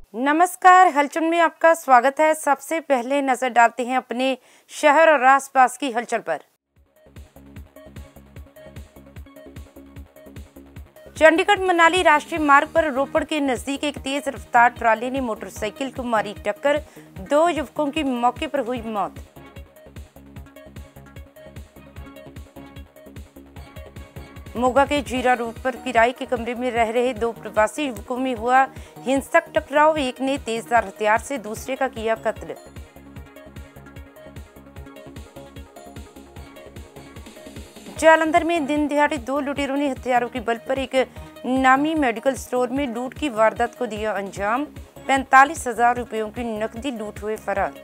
नमस्कार, हलचल में आपका स्वागत है। सबसे पहले नजर डालते हैं अपने शहर और आसपास की हलचल पर। चंडीगढ़ मनाली राष्ट्रीय मार्ग पर रोपड़ के नजदीक एक तेज रफ्तार ट्राली ने मोटरसाइकिल को मारी टक्कर, 2 युवकों की मौके पर हुई मौत। मोगा के जीरा रोड पर किराए के कमरे में रह रहे 2 प्रवासी युवकों में हुआ हिंसक टकराव, एक ने तेजधार हथियार से दूसरे का किया कत्ल। जालंधर में दिन दिहाड़े 2 लुटेरों ने हथियारों के बल पर एक नामी मेडिकल स्टोर में लूट की वारदात को दिया अंजाम, 45,000 रुपयों की नकदी लूट हुए फरार।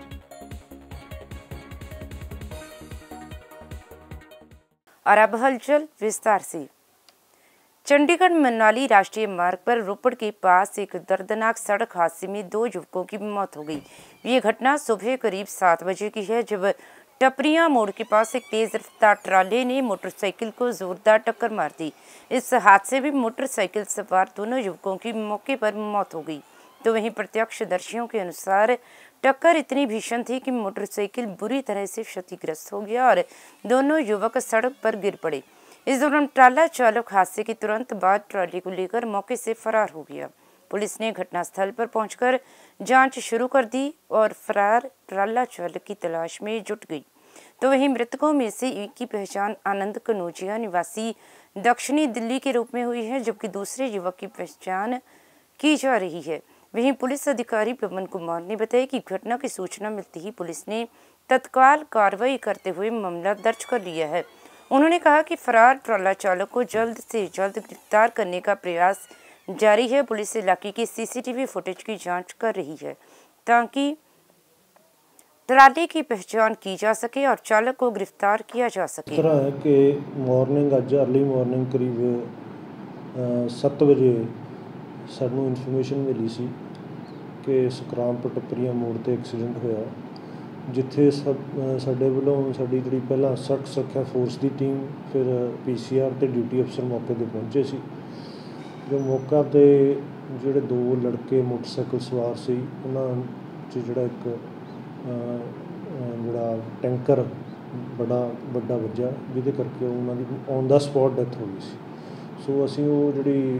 और अब हलचल विस्तार से। चंडीगढ़ मनाली राष्ट्रीय मार्ग पर रोपड़ के पास एक दर्दनाक सड़क हादसे में 2 युवकों की मौत हो गई। ये घटना सुबह करीब 7 बजे की है, जब टपरिया मोड़ के पास एक तेज रफ्तार ट्राले ने मोटरसाइकिल को जोरदार टक्कर मार दी। इस हादसे में मोटरसाइकिल सवार दोनों युवकों की मौके पर मौत हो गई। तो वहीं प्रत्यक्षदर्शियों के अनुसार टक्कर इतनी भीषण थी कि मोटरसाइकिल बुरी तरह से क्षतिग्रस्त हो गया और दोनों युवक सड़क पर गिर पड़े। इस दौरान ट्राला चालक हादसे के तुरंत बाद ट्रॉली को लेकर मौके से फरार हो गया। पुलिस ने घटनास्थल पर पहुंचकर जांच शुरू कर दी और फरार ट्राला चालक की तलाश में जुट गई। तो वहीं मृतकों में से एक की पहचान आनंद कनौजिया निवासी दक्षिणी दिल्ली के रूप में हुई है, जबकि दूसरे युवक की पहचान की जा रही है। वहीं पुलिस अधिकारी पवन कुमार ने बताया कि घटना की सूचना मिलते ही पुलिस ने तत्काल कार्रवाई करते हुए मामला दर्ज कर लिया है। उन्होंने कहा कि फरार ट्राला चालक को जल्द से जल्द गिरफ्तार करने का प्रयास जारी है। पुलिस इलाके की सीसीटीवी फुटेज की जांच कर रही है ताकि ट्राले की पहचान की जा सके और चालक को गिरफ्तार किया जा सके। तरह है कि मॉर्निंग अज अर्ली मॉर्निंग करीब 7 ਵਜੇ ਸਾਨੂੰ ਇਨਫੋਰਮੇਸ਼ਨ ਮਿਲੀ ਸੀ ਕਿ ਸਕਰਾਮ ਟੱਪਰੀਆਂ ਮੋੜ ਤੇ ਐਕਸੀਡੈਂਟ ਹੋਇਆ, ਜਿੱਥੇ ਸਾਡੇ ਵੱਲੋਂ ਸਾਡੀ ਜਿਹੜੀ ਪਹਿਲਾਂ ਸੜਕ ਸੁਰੱਖਿਆ ਫੋਰਸ ਦੀ ਟੀਮ, ਫਿਰ PCR ਤੇ ਡਿਊਟੀ ਅਫਸਰ ਮੌਕੇ ਤੇ ਪਹੁੰਚੇ ਸੀ। ਜੋ ਮੌਕਾ ਤੇ ਜਿਹੜੇ 2 ਲੜਕੇ ਮੋਟਰਸਾਈਕਲ ਸਵਾਰ ਸੀ, ਉਹਨਾਂ 'ਚ ਜਿਹੜਾ ਇੱਕ ਜਿਹੜਾ ਟੈਂਕਰ ਬੜਾ ਵੱਡਾ ਵੱਜਾ, ਜਿਹਦੇ ਕਰਕੇ ਉਹਨਾਂ ਦੀ ਔਨ ਦਾ ਸਪੌਟ ਡੈਥ ਹੋ ਗਈ ਸੀ। ਸੋ ਅਸੀਂ ਉਹ ਜਿਹੜੀ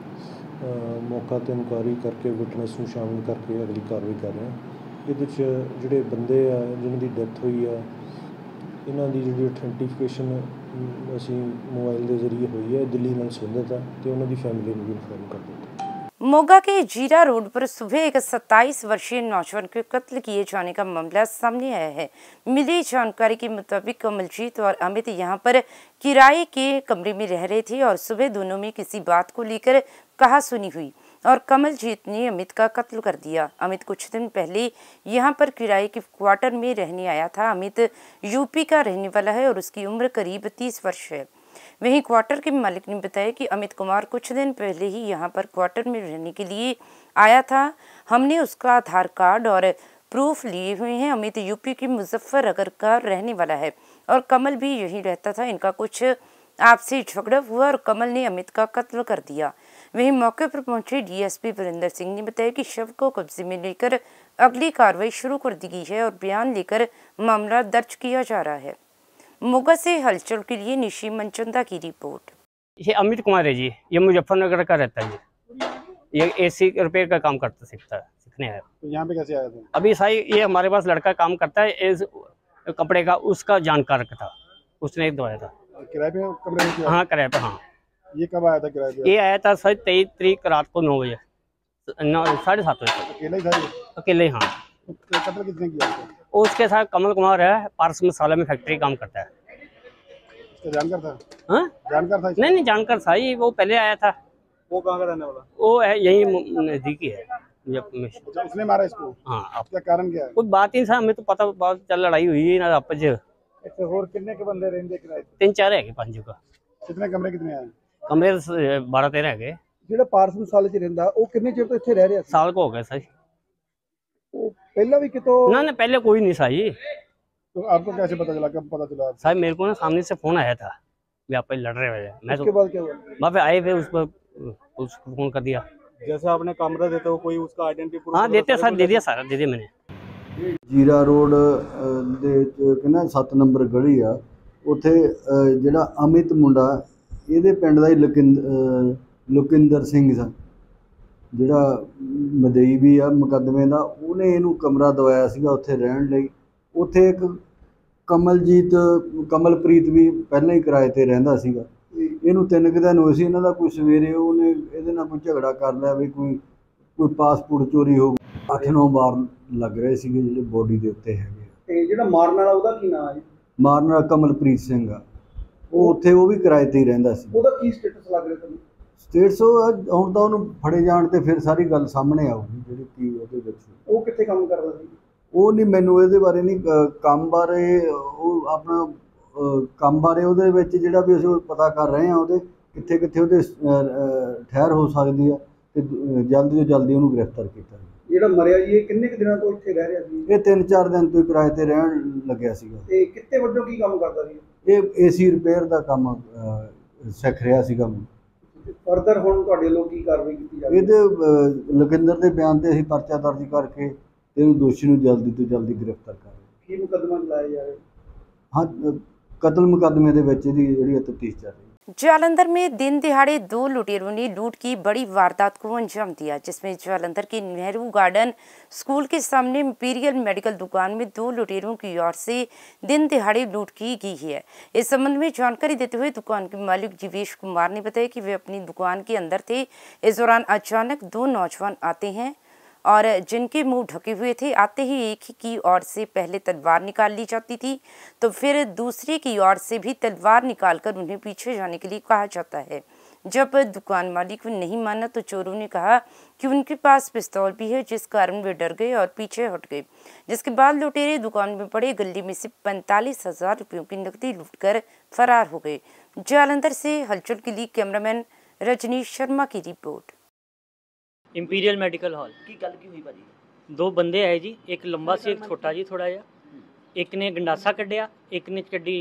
ਮੌਕਾ 'ਤੇ ਇਨਕੁਆਇਰੀ ਕਰਕੇ ਵਿਟਨੈਸ ਨੂੰ ਸ਼ਾਮਿਲ ਕਰਕੇ ਅਗਲੀ ਕਾਰਵਾਈ ਕਰ ਰਹੇ ਹਾਂ। ਇਹਦੇ 'ਚ ਜਿਹੜੇ ਬੰਦੇ ਆ ਜਿਹਨਾਂ ਦੀ ਡੈਥ ਹੋਈ ਆ, ਇਹਨਾਂ ਦੀ ਜਿਹੜੀ ਆਥੈਂਟੀਫਿਕੇਸ਼ਨ ਅਸੀਂ ਮੋਬਾਈਲ ਦੇ ਜ਼ਰੀਏ ਹੋਈ ਹੈ, ਦਿੱਲੀ ਨਾਲ ਸੰਬੰਧਿਤ ਹੈ ਤੇ ਉਹਨਾਂ ਦੀ ਫੈਮਿਲੀ ਨੂੰ ਵੀ ਇਨਫੋਰਮ ਕਰ ਦਿੱਤਾ। मोगा के जीरा रोड पर सुबह एक 27 वर्षीय नौजवान के कत्ल किए जाने का मामला सामने आया है। मिली जानकारी के मुताबिक कमलजीत और अमित यहां पर किराए के कमरे में रह रहे थे और सुबह दोनों में किसी बात को लेकर कहासुनी हुई और कमलजीत ने अमित का कत्ल कर दिया। अमित कुछ दिन पहले यहां पर किराए के क्वार्टर में रहने आया था। अमित यूपी का रहने वाला है और उसकी उम्र करीब 30 वर्ष है। वहीं क्वार्टर के मालिक ने बताया कि अमित कुमार कुछ दिन पहले ही यहां पर क्वार्टर में रहने के लिए आया था। हमने उसका आधार कार्ड और प्रूफ लिए हुए हैं। अमित यूपी की मुजफ्फरनगर का रहने वाला है और कमल भी यहीं रहता था। इनका कुछ आपसी झगड़ा हुआ और कमल ने अमित का कत्ल कर दिया। वहीं मौके पर पहुंचे डीएसपी वीरेंद्र सिंह ने बताया कि शव को कब्जे में लेकर अगली कार्रवाई शुरू कर दी गई है और बयान लेकर मामला दर्ज किया जा रहा है। मोगा से हलचल के लिए निशी मनचंदा की रिपोर्ट। ये अमित कुमार है जी, ये मुजफ्फरनगर का रहता है जी। ये एसी रिपेयर का काम सीखने आया। तो यहाँ पे कैसे आया था? अभी साई ये हमारे पास लड़का काम करता है कपड़े का, उसका जानकार था, उसने दवाया था। किराए पे कमरे में? हाँ किराए पे। हाँ ये कब आया था किराए पे? ये आया था सर 23 तारीख रात को 9 बजे, 7:30 बजे। अकेले ही था ये? अकेले ही। हाँ। कत्ल किसने किया? उसके साथ कमल कुमार है, पारस मसाला में फैक्ट्री काम करता है। इसका जानकार था? हाँ जानकार था? नहीं जानकार था ही, वो पहले आया था। वो कहाँ का रहने वाला? वो है यही नजदीकी है। अच्छा, उसने मारा इसको? हाँ। क्या कारण क्या है? कुछ बात ही हमें तो पता, बात चल लड़ाई हुई है ना आपस। अच्छा, और कितने के बंदे रहते किराए पे? 3-4 है 5 का। कितने कमरे कितने हैं? कमरे 12-13 है। ਜਿਹੜਾ ਪਾਰਸ ਮਸਾਲੇ ਚ ਰਹਿੰਦਾ ਉਹ ਕਿੰਨੇ ਚਿਰ ਤੋਂ ਇੱਥੇ ਰਹਿ ਰਿਹਾ ਸੀ? साल को हो गया सही। ਉਹ ਪਹਿਲਾਂ ਵੀ ਕਿਤੋਂ? ना पहले कोई नहीं सही। तो आपको कैसे पता चला, कब पता चला? साहब मेरे को ना सामने से फोन आया था भी आप लड़ रहे हुए। मैं उसके बाद क्या हुआ? वहाँ पे आए थे, उसको फोन कर दिया। जैसे आपने कमरा देते हो कोई उसका आइडेंटिटी प्रूफ? हाँ देते सर, दे दिया सारा, दे दिया मैंने। ਜੀਰਾ ਰੋਡ ਦੇ ਕਹਿੰਦਾ 7 ਨੰਬਰ ਗਲੀ ਆ ਉੱਥੇ ਜਿਹੜਾ ਅਮਿਤ ਮੁੰਡਾ ਇਹਦੇ ਪਿੰਡ ਦਾ ਹੀ ਲੁਕਿੰਦਰ ਸਿੰਘ ਦਾ ਜਿਹੜਾ ਮਦਈ ਵੀ ਆ ਮੁਕੱਦਮੇ ਦਾ, ਉਹਨੇ ਇਹਨੂੰ ਕਮਰਾ ਦਵਾਇਆ ਸੀਗਾ ਉੱਥੇ ਰਹਿਣ ਲਈ। ਉੱਥੇ ਇੱਕ ਕਮਲਪ੍ਰੀਤ ਵੀ ਪਹਿਲਾਂ ਹੀ ਕਿਰਾਏ 'ਤੇ ਰਹਿੰਦਾ ਸੀਗਾ। ਇਹਨੂੰ 3 ਕੁ ਦਿਨ ਹੋਏ ਸੀ, ਇਹਨਾਂ ਦਾ ਕੋਈ ਸਵੇਰੇ ਉਹਨੇ ਇਹਦੇ ਨਾਲ ਕੋਈ ਝਗੜਾ ਕਰ ਲਿਆ ਵੀ ਕੋਈ ਪਾਸਪੋਰਟ ਚੋਰੀ ਹੋ ਗਈ। 8-9 ਵਾਰ ਲੱਗ ਰਹੇ ਸੀਗੇ ਜਿਹੜੇ ਬੋਡੀ ਦੇ ਉੱਤੇ ਹੈਗੇ। ਤੇ ਜਿਹੜਾ ਮਾਰਨ ਵਾਲਾ ਉਹਦਾ ਕੀ ਨਾਮ ਹੈ? ਮਾਰਨ ਵਾਲਾ ਕਮਲਪ੍ਰੀਤ ਸਿੰਘ ਆ, ਉਹ ਉੱਥੇ ਉਹ ਵੀ ਕਿਰਾਏ 'ਤੇ ਹੀ ਰਹਿੰਦਾ ਸੀ। ਉਹਦਾ ਕੀ ਸਟੇਟਸ ਲੱਗ ਰਿਹਾ ਤੁਹਾਨੂੰ? ਸਟੇਟਸ ਹੁਣ ਤਾਂ ਉਹਨੂੰ ਫੜੇ ਜਾਣ ਤੇ ਫਿਰ ਸਾਰੀ ਗੱਲ ਸਾਹਮਣੇ ਆਊਗੀ ਜਿਹੜੀ ਕੀ ਉਹਦੇ ਵਿੱਚ। ਉਹ ਕਿੱਥੇ ਕੰਮ ਕਰਦਾ ਸੀ? ਉਹ ਨਹੀਂ, ਮੈਨੂੰ ਇਹਦੇ ਬਾਰੇ ਨਹੀਂ, ਕੰਮ ਬਾਰੇ ਉਹ ਆਪਣਾ ਕੰਮ ਬਾਰੇ ਉਹਦੇ ਵਿੱਚ ਜਿਹੜਾ ਵੀ ਅਸੀਂ ਪਤਾ ਕਰ ਰਹੇ ਹਾਂ ਉਹਦੇ ਕਿੱਥੇ ਕਿੱਥੇ ਉਹਦੇ ਠਹਿਰ ਹੋ ਸਕਦੀ ਆ, ਤੇ ਜਲਦੀ ਤੋਂ ਜਲਦੀ ਉਹਨੂੰ ਗ੍ਰਿਫਤਾਰ ਕੀਤਾ। ਜਿਹੜਾ ਮਰਿਆ ਜੀ ਇਹ ਕਿੰਨੇ ਕੁ ਦਿਨਾਂ ਤੋਂ ਇੱਥੇ ਰਹਿ ਰਿਹਾ ਸੀ? ਇਹ 3-4 ਦਿਨ ਤੋਂ ਕਿਰਾਏ 'ਤੇ ਰਹਿਣ ਲੱਗਿਆ ਸੀਗਾ। ਤੇ ਕਿੱਥੇ ਵੱਲੋਂ ਕੀ ਕੰਮ ਕਰਦਾ ਸੀ? ਇਹ ਏਸੀ ਰਿਪੇਅਰ ਦਾ ਕੰਮ ਸਿੱਖ ਰਿਹਾ ਸੀਗਾ। ਫਰਦਰ ਹੁਣ ਤੁਹਾਡੇ ਵੱਲੋਂ ਕੀ ਕਾਰਵਾਈ ਕੀਤੀ ਜਾਵੇ? ਇਹਦੇ ਲਖਿੰਦਰ ਦੇ ਬਿਆਨ 'ਤੇ ਅਸੀਂ ਪਰਚਾ ਦਰਜ ਕਰਕੇ ਤੇ ਇਹਨੂੰ ਦੋਸ਼ੀ ਨੂੰ ਜਲਦੀ ਤੋਂ ਜਲਦੀ ਗ੍ਰਿਫਤਾਰ ਕਰਾਂਗੇ। ਕੀ ਮੁਕੱਦਮਾ ਚਲਾਇਆ ਜਾਵੇ? हाँ, कतल मुकदमे ਦੇ ਵਿੱਚ ਦੀ ਜਿਹੜੀ ਤਫਤੀਸ਼ ਚੱਲ ਰਹੀ है। जालंधर में दिन दिहाड़े 2 लुटेरों ने लूट की बड़ी वारदात को अंजाम दिया, जिसमें जालंधर के नेहरू गार्डन स्कूल के सामने इंपीरियल मेडिकल दुकान में 2 लुटेरों की ओर से दिन दिहाड़े लूट की गई है। इस संबंध में जानकारी देते हुए दुकान के मालिक जीवेश कुमार ने बताया कि वे अपनी दुकान के अंदर थे। इस दौरान अचानक 2 नौजवान आते हैं और जिनके मुंह ढके हुए थे। आते ही एक की ओर से पहले तलवार निकाल ली जाती थी, तो फिर दूसरे की ओर से भी तलवार निकालकर उन्हें पीछे जाने के लिए कहा जाता है। जब दुकान मालिक नहीं माना तो चोरों ने कहा कि उनके पास पिस्तौल भी है, जिस कारण वे डर गए और पीछे हट गए। जिसके बाद लुटेरे दुकान में पड़े गले में से 45,000 रुपयों की नकदी लूटकर फरार हो गए। जालंधर से हलचल के लिए कैमरामैन रजनीश शर्मा की रिपोर्ट। इंपीरियल मेडिकल हॉल की गल की हुई भाजी? 2 बंदे आए जी, एक लंबा सी एक छोटा जी थोड़ा जा। एक ने गंडासा कढ़िया, एक ने कड्डी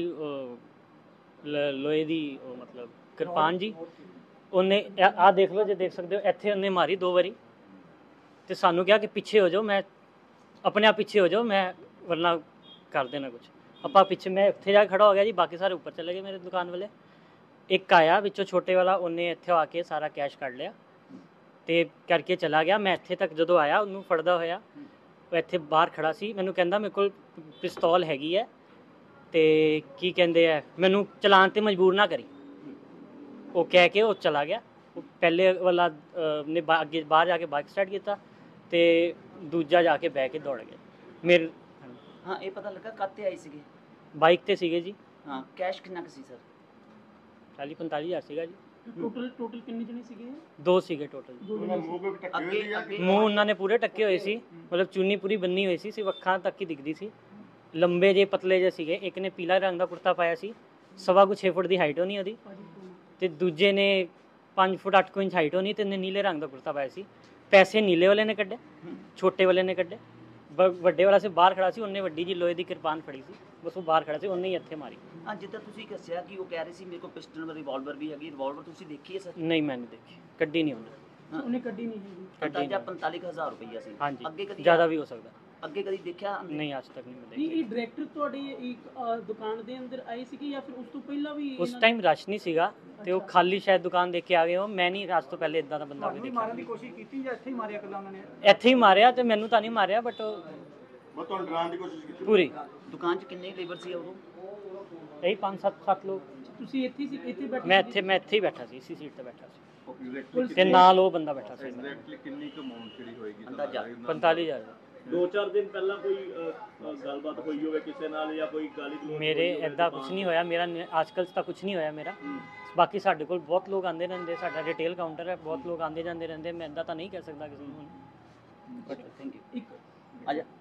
लोहे दी मतलब किरपान जी। उन्हें आ देख लो जो देख सकते हो, इत्थे उन्हें मारी 2 बारी तो सानू कहा कि पीछे हो जाओ, मैं अपने आप पीछे हो जाओ, मैं वरना कर देना कुछ। अपा पीछे मैं उत्थे जाके खड़ा हो गया जी, बाकी सारे ऊपर चले गए मेरे दुकान वाले। एक आया विचों छोटे वाला, उन्हें इत्थे आके सारा कैश कढ़ लिया ਤੇ ਕਰਕੇ ਚਲਾ ਗਿਆ। ਮੈਂ ਇੱਥੇ ਤੱਕ ਜਦੋਂ ਆਇਆ ਉਹਨੂੰ ਫੜਦਾ ਹੋਇਆ, ਉਹ ਇੱਥੇ ਬਾਹਰ ਖੜਾ ਸੀ। ਮੈਨੂੰ ਕਹਿੰਦਾ ਮੇਰੇ ਕੋਲ ਪਿਸਤੌਲ ਹੈਗੀ ਹੈ ਤੇ ਕੀ ਕਹਿੰਦੇ ਆ ਮੈਨੂੰ ਚਲਾਨ ਤੇ ਮਜਬੂਰ ਨਾ ਕਰੀ। ਉਹ ਕਹਿ ਕੇ ਉਹ ਚਲਾ ਗਿਆ। ਉਹ ਪਹਿਲੇ ਵਾਲਾ ਨੇ ਅੱਗੇ ਬਾਹਰ ਜਾ ਕੇ ਬਾਈਕ ਸਟਾਰਟ ਕੀਤਾ ਤੇ ਦੂਜਾ ਜਾ ਕੇ ਬਹਿ ਕੇ ਦੌੜ ਗਿਆ। ਮੇਰੇ ਹਾਂ ਇਹ ਪਤਾ ਲੱਗਾ ਕਾਤੇ ਆਈ ਸੀਗੇ? ਬਾਈਕ ਤੇ ਸੀਗੇ ਜੀ। ਹਾਂ ਕੈਸ਼ ਕਿੰਨਾ ਕੁ ਸੀ ਸਰ? 40-45 ਹਜ਼ਾਰ ਸੀਗਾ ਜੀ। ਟੋਟਲ ਕਿੰਨੇ ਜਣੇ ਸੀਗੇ? 2 ਸੀਗੇ ਟੋਟਲ। ਮੂੰਹ ਉਹਨਾਂ ਨੇ ਪੂਰੇ ਟੱਕੇ ਹੋਏ ਸੀ, ਮਤਲਬ ਚੁੰਨੀ ਪੂਰੀ ਬੰਨੀ ਹੋਈ ਸੀ, ਸਿਰਫ ਅੱਖਾਂ ਤੱਕ ਹੀ ਦਿਖਦੀ ਸੀ। ਲੰਬੇ ਜੇ ਪਤਲੇ ਜੇ ਸੀਗੇ। ਇੱਕ ਨੇ ਪੀਲਾ ਰੰਗ ਦਾ ਕੁੜਤਾ ਪਾਇਆ ਸੀ, 6.25 ਫੁੱਟ ਦੀ ਹਾਈਟ ਹੋਣੀ ਉਹਦੀ, ਤੇ ਦੂਜੇ ਨੇ 5 ਫੁੱਟ 8 ਇੰਚ ਹਾਈਟ ਹੋਣੀ, ਤੇ ਉਹਨੇ ਨੀਲੇ ਰੰਗ ਦਾ ਕੁੜਤਾ ਪਾਇਆ ਸੀ। ਪੈਸੇ ਨੀਲੇ ਵਾਲੇ ਨੇ ਕੱਢੇ, ਛੋਟੇ ਵਾਲੇ ਨੇ ਕੱਢੇ। ਵੱਡੇ ਵਾਲਾ ਸੀ ਬਾਹਰ ਖੜਾ ਸੀ, ਉਹਨੇ ਵੱਡੀ ਜੀ ਲੋਹੇ ਦੀ ਕਿਰਪਾਨ ਫੜੀ ਸੀ, ਬਸ ਉਹ ਬਾਹਰ ਖੜਾ ਸੀ, ਉਹਨੇ ਹੀ ਇੱਥੇ ਮਾਰੀ। ਹਾਂ ਜਿੱਦਾਂ ਤੁਸੀਂ ਦੱਸਿਆ ਕਿ ਉਹ ਕਹਿ ਰਹੇ ਸੀ ਮੇਰੇ ਕੋਲ ਪਿਸਟਲ ਰਿਵਾਲਵਰ ਵੀ ਹੈਗੀ, ਰਿਵਾਲਵਰ ਤੁਸੀਂ ਦੇਖੀ ਹੈ ਸਰ? ਨਹੀਂ ਮੈਂ ਨਹੀਂ ਦੇਖੀ, ਕੱਢੀ ਨਹੀਂ ਉਹਨੇ। ਉਹਨੇ ਕੱਢੀ ਨਹੀਂ ਹੈਗੀ। ਅੰਦਾਜ਼ਾ 45,000 ਰੁਪਈਆ ਸੀ। ਹਾਂਜੀ, ਅੱਗੇ ਕਦੀ ਜ਼ਿਆਦਾ ਵੀ ਹੋ ਸਕਦਾ। ਅੱਗੇ ਕਦੀ ਦੇਖਿਆ ਨਹੀਂ, ਅੱਜ ਤੱਕ ਨਹੀਂ ਮੈਂ ਨਹੀਂ ਦੇਖੀ। ਇਹ ਡਾਇਰੈਕਟਰ ਤੁਹਾਡੇ ਇੱਕ ਦੁਕਾਨ ਦੇ ਅੰਦਰ ਆਏ ਸੀਗੇ ਜਾਂ ਫਿਰ ਉਸ ਤੋਂ ਪਹਿਲਾਂ ਵੀ? ਉਸ ਟਾਈਮ ਰਸ਼ ਨਹੀਂ ਸੀਗਾ ਤੇ ਉਹ ਖਾਲੀ ਸ਼ਾਇਦ ਦੁਕਾਨ ਦੇਖ ਕੇ ਆ ਗਏ ਹੋ। ਮੈਂ ਨਹੀਂ ਅੱਜ ਤੋਂ ਪਹਿਲੇ ਇਦਾਂ ਦਾ ਬੰਦਾ ਕੋਈ ਦੇਖਿਆ। ਮਾਰਨ ਦੀ ਕੋਸ਼ਿਸ਼ ਕੀਤੀ ਜਾਂ ਇੱਥੇ ਹੀ ਮਾਰਿਆ ਕੱਲਾ ਉਹਨਾਂ ਨੇ? ਇੱਥੇ ਹੀ ਮਾਰਿਆ, ਤੇ ਮੈਨੂੰ ਤਾਂ ਨਹੀਂ ਮਾਰਿਆ, ਬਟ ਤੁਹਾਨੂੰ ਡਰਾਉਣ ਦੀ ਕੋਸ਼ਿਸ਼ ਕੀਤੀ ਪੂਰੀ। ਦੁਕਾਨ 'ਚ ਕਿੰਨੇ ਲੇਬਰ ਸੀ ਉਦੋਂ? ਇਹੀ 5-7 ਲੋਕ। ਤੁਸੀਂ ਇੱਥੇ ਸੀ? ਇੱਥੇ ਬੈਠੇ? ਮੈਂ ਇੱਥੇ ਹੀ ਬੈਠਾ ਸੀ, ਇਸੀ ਸੀਟ ਤੇ ਬੈਠਾ ਸੀ, ਤੇ ਨਾਲ ਉਹ ਬੰਦਾ ਬੈਠਾ ਸੀ। ਐਗਜ਼ੈਕਟਲੀ ਕਿੰਨੀ ਕੁ ਅਮਾਉਂਟ ਜਿਹੜੀ ਹੋਏਗੀ ਅੰਦਾਜ਼ਾ? 45,000। 2-4 ਦਿਨ ਪਹਿਲਾਂ ਕੋਈ ਗੱਲਬਾਤ ਹੋਈ ਹੋਵੇ ਕਿਸੇ ਨਾਲ ਜਾਂ ਕੋਈ ਗਾਲੀ ਗਲੋਚ? ਮੇਰੇ ਇੱਦਾਂ ਕੁਝ ਨਹੀਂ ਹੋਇਆ, ਮੇਰਾ ਅੱਜਕੱਲ ਤਾਂ ਕੁਝ ਨਹੀਂ ਹੋਇਆ ਮੇਰਾ। ਬਾਕੀ ਸਾਡੇ ਕੋਲ ਬਹੁਤ ਲੋਕ ਆਉਂਦੇ ਰਹਿੰਦੇ, ਸਾਡਾ ਰਿਟੇਲ ਕਾਊਂਟਰ ਹੈ, ਬਹੁਤ ਲੋਕ ਆਉਂਦੇ ਜਾਂਦੇ ਰਹਿੰਦੇ। ਮੈਂ ਇੱਦਾਂ ਤਾਂ ਨਹੀਂ ਕਹਿ ਸਕਦਾ ਕਿਸੇ ਨੂੰ। Thank you. ਇੱਕ ਆ ਜਾ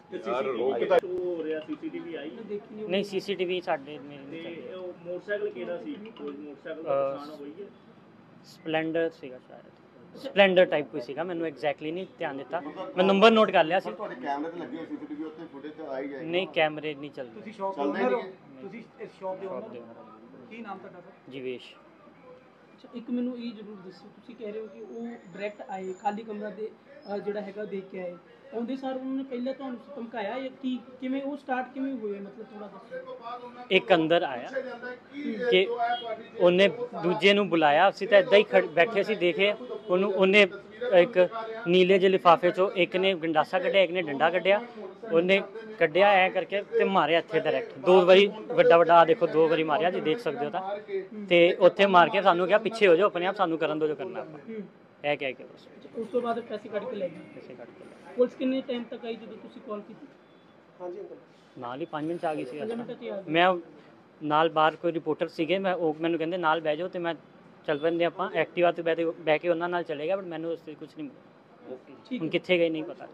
ਹੋ ਰਿਹਾ ਸੀਸੀਟੀਵੀ ਆਈ? ਨਹੀਂ, ਸੀਸੀਟੀਵੀ ਸਾਡੇ ਮੇਰੇ ਨਹੀਂ ਤੇ ਚੱਲਦੀ। ਉਹ ਮੋਟਰਸਾਈਕਲ ਕਿਹੜਾ ਸੀ? ਕੋਈ ਮੋਟਰਸਾਈਕਲ ਦਾ ਨੁਕਸਾਨ ਹੋਈ ਹੈ? ਸਪਲੈਂਡਰ ਸੀਗਾ ਸ਼ਾਇਦ, ਸਪਲੈਂਡਰ ਟਾਈਪ ਕੋਈ ਸੀਗਾ, ਮੈਨੂੰ ਐਗਜ਼ੈਕਟਲੀ ਨਹੀਂ ਧਿਆਨ ਦਿੱਤਾ। ਮੈਂ ਨੰਬਰ ਨੋਟ ਕਰ ਲਿਆ ਸੀ। ਤੁਹਾਡੇ ਕੈਮਰੇ ਤੇ ਲੱਗੇ ਹੋਏ ਸੀਸੀਟੀਵੀ ਉੱਥੇ ਫੁਟੇਜ ਤੇ ਆਈ ਜਾਏਗੀ? ਨਹੀਂ, ਕੈਮਰੇ ਨਹੀਂ ਚੱਲਦੇ। ਤੁਸੀਂ ਸ਼ੌਪ ਦੇ ਓਨਰ ਹੋ? ਤੁਸੀਂ ਇਸ ਸ਼ੌਪ ਦੇ ਓਨਰ? ਕੀ ਨਾਮ ਤੁਹਾਡਾ ਸਰ? जीवेश। ਅੱਛਾ, ਇੱਕ ਮੈਨੂੰ ਇਹ ਜ਼ਰੂਰ ਦੱਸੋ, ਤੁਸੀਂ ਕਹਿ ਰਹੇ ਹੋ ਕਿ ਉਹ ਡਾਇਰੈਕਟ ਆਏ, ਖਾਲੀ ਕਮਰਾ ਦੇ ਜਿਹੜਾ ਹੈਗਾ ਦੇਖ ਕੇ ਆਏ, ਆਉਂਦੇ ਸਾਰ ਉਹਨਾਂ ਨੇ ਪਹਿਲਾਂ ਤੁਹਾਨੂੰ ਧਮਕਾਇਆ ਜਾਂ ਕੀ, ਕਿਵੇਂ ਉਹ ਸਟਾਰਟ ਕਿਵੇਂ ਹੋਏ, ਮਤਲਬ ਥੋੜਾ ਦੱਸੋ। ਇੱਕ ਅੰਦਰ ਆਇਆ ਕਿ ਉਹਨੇ ਦੂਜੇ ਨੂੰ ਬੁਲਾਇਆ, ਅਸੀਂ ਤਾਂ ਇੱਦਾਂ ਹੀ ਬੈਠੇ ਸੀ ਦੇਖੇ ਉਹਨੂੰ। ਉਹਨੇ ਇੱਕ ਨੀਲੇ ਜਿਹੇ ਲਿਫਾਫੇ 'ਚੋਂ ਇੱਕ ਨੇ ਗੰਡਾਸਾ ਕੱਢਿਆ, ਇੱਕ ਨੇ ਡੰਡਾ ਕੱਢਿਆ, ਉਹਨੇ ਕੱਢਿਆ ਐ ਕਰਕੇ ਤੇ ਮਾਰਿਆ ਇੱਥੇ ਡਾਇਰੈਕਟ 2 ਵਾਰੀ, ਵੱਡਾ ਦੇਖੋ 2 ਵਾਰੀ ਮਾਰਿਆ ਜੀ, ਦੇਖ ਸਕਦੇ ਹੋ ਤਾਂ। ਤੇ ਉੱਥੇ ਮਾਰ ਕੇ ਸਾਨੂੰ ਕਿਹਾ ਪਿੱਛੇ ਹੋ ਜਾਓ, ਆਪਣੇ ਆਪ ਸਾਨੂੰ ਕਰਨ ਦਿਓ ਜੋ ਕਰਨਾ ਆਪਾਂ, ਇਹ ਕਹਿ ਕੇ ਬਸ। ਉਸ ਤੋਂ ਬਾਅਦ ਪੈਸੇ ਕੱਢ ਕੇ ਲੈ ਗਏ। ਪੈਸੇ ਕੱਢ ਕੇ ਲੈ ਪੁਲਿਸ ਕਿੰਨੇ ਟਾਈਮ ਤੱਕ ਆਈ ਜਦੋਂ ਤੁਸੀਂ ਕਾਲ ਕੀਤੀ? ਹਾਂਜੀ ਅੰਕਲ। ਨਾਲ ਹੀ 5 ਮਿੰਟ 'ਚ ਆ ਗਈ ਸੀ। 5 ਮਿੰਟ 'ਚ ਹੀ ਆ ਗਏ। ਮੈਂ ਨਾਲ ਬਾਹਰ ਕੋਈ ਰਿਪੋਰਟਰ ਸੀਗੇ, ਮੈਂ ਉਹ ਮੈਨੂੰ ਕਹਿੰਦੇ ਨਾਲ ਬਹਿ ਜਾਓ, ਤੇ ਮੈਂ ਚੱਲ ਪੈਂਦੇ ਆਪਾਂ ਐਕਟਿਵਾ 'ਤੇ ਬਹਿ ਕੇ ਉਹਨਾਂ ਨਾਲ ਚਲੇ ਗਿਆ, ਬਟ ਮੈਨੂੰ ਉਸ 'ਤੇ ਕੁਝ ਨਹੀਂ ਮਿਲਿਆ। ਹੁਣ कितने गए नहीं पता।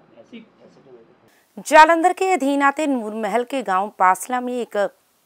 जालंधर के अधीन आते नूर महल के गांव पासला में एक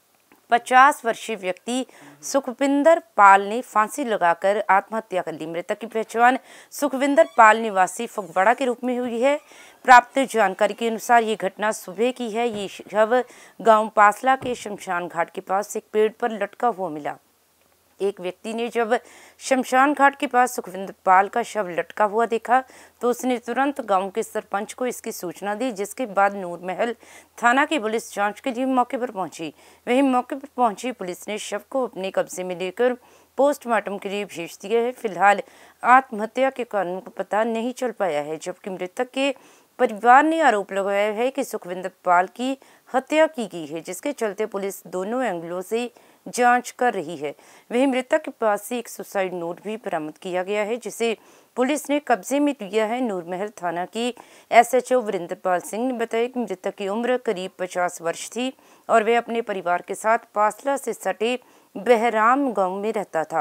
50 वर्षीय व्यक्ति सुखविंदर पाल ने फांसी लगाकर आत्महत्या कर ली। मृतक की पहचान सुखविंदर पाल निवासी फगवाड़ा के रूप में हुई है। प्राप्त जानकारी के अनुसार ये घटना सुबह की है। ये शव गांव पासला के शमशान घाट के पास एक पेड़ पर लटका हुआ मिला। एक व्यक्ति ने जब शमशान घाट के पास सुखविंदर पाल का शव लटका हुआ देखा तो उसने तुरंत गांव के सरपंच को इसकी सूचना दी, जिसके बाद नूर महल थाना की पुलिस जांच के लिए मौके पर पहुंची। वहीं मौके पर पहुंची पुलिस ने शव को अपने कब्जे में लेकर पोस्टमार्टम के लिए भेज दिया है। फिलहाल आत्महत्या के कारणों का पता नहीं चल पाया है, जबकि मृतक के परिवार ने आरोप लगाया है कि सुखविंदर पाल की हत्या की गई है, जिसके चलते पुलिस दोनों एंगलों से जांच कर रही है। वहीं मृतक के पास से एक सुसाइड नोट भी बरामद किया गया है, जिसे पुलिस ने कब्जे में लिया है। नूर महल थाना की SHO वीरेंद्रपाल सिंह ने बताया कि मृतक की उम्र करीब 50 वर्ष थी और वे अपने परिवार के साथ पासला से सटे बहराम गांव में रहता था।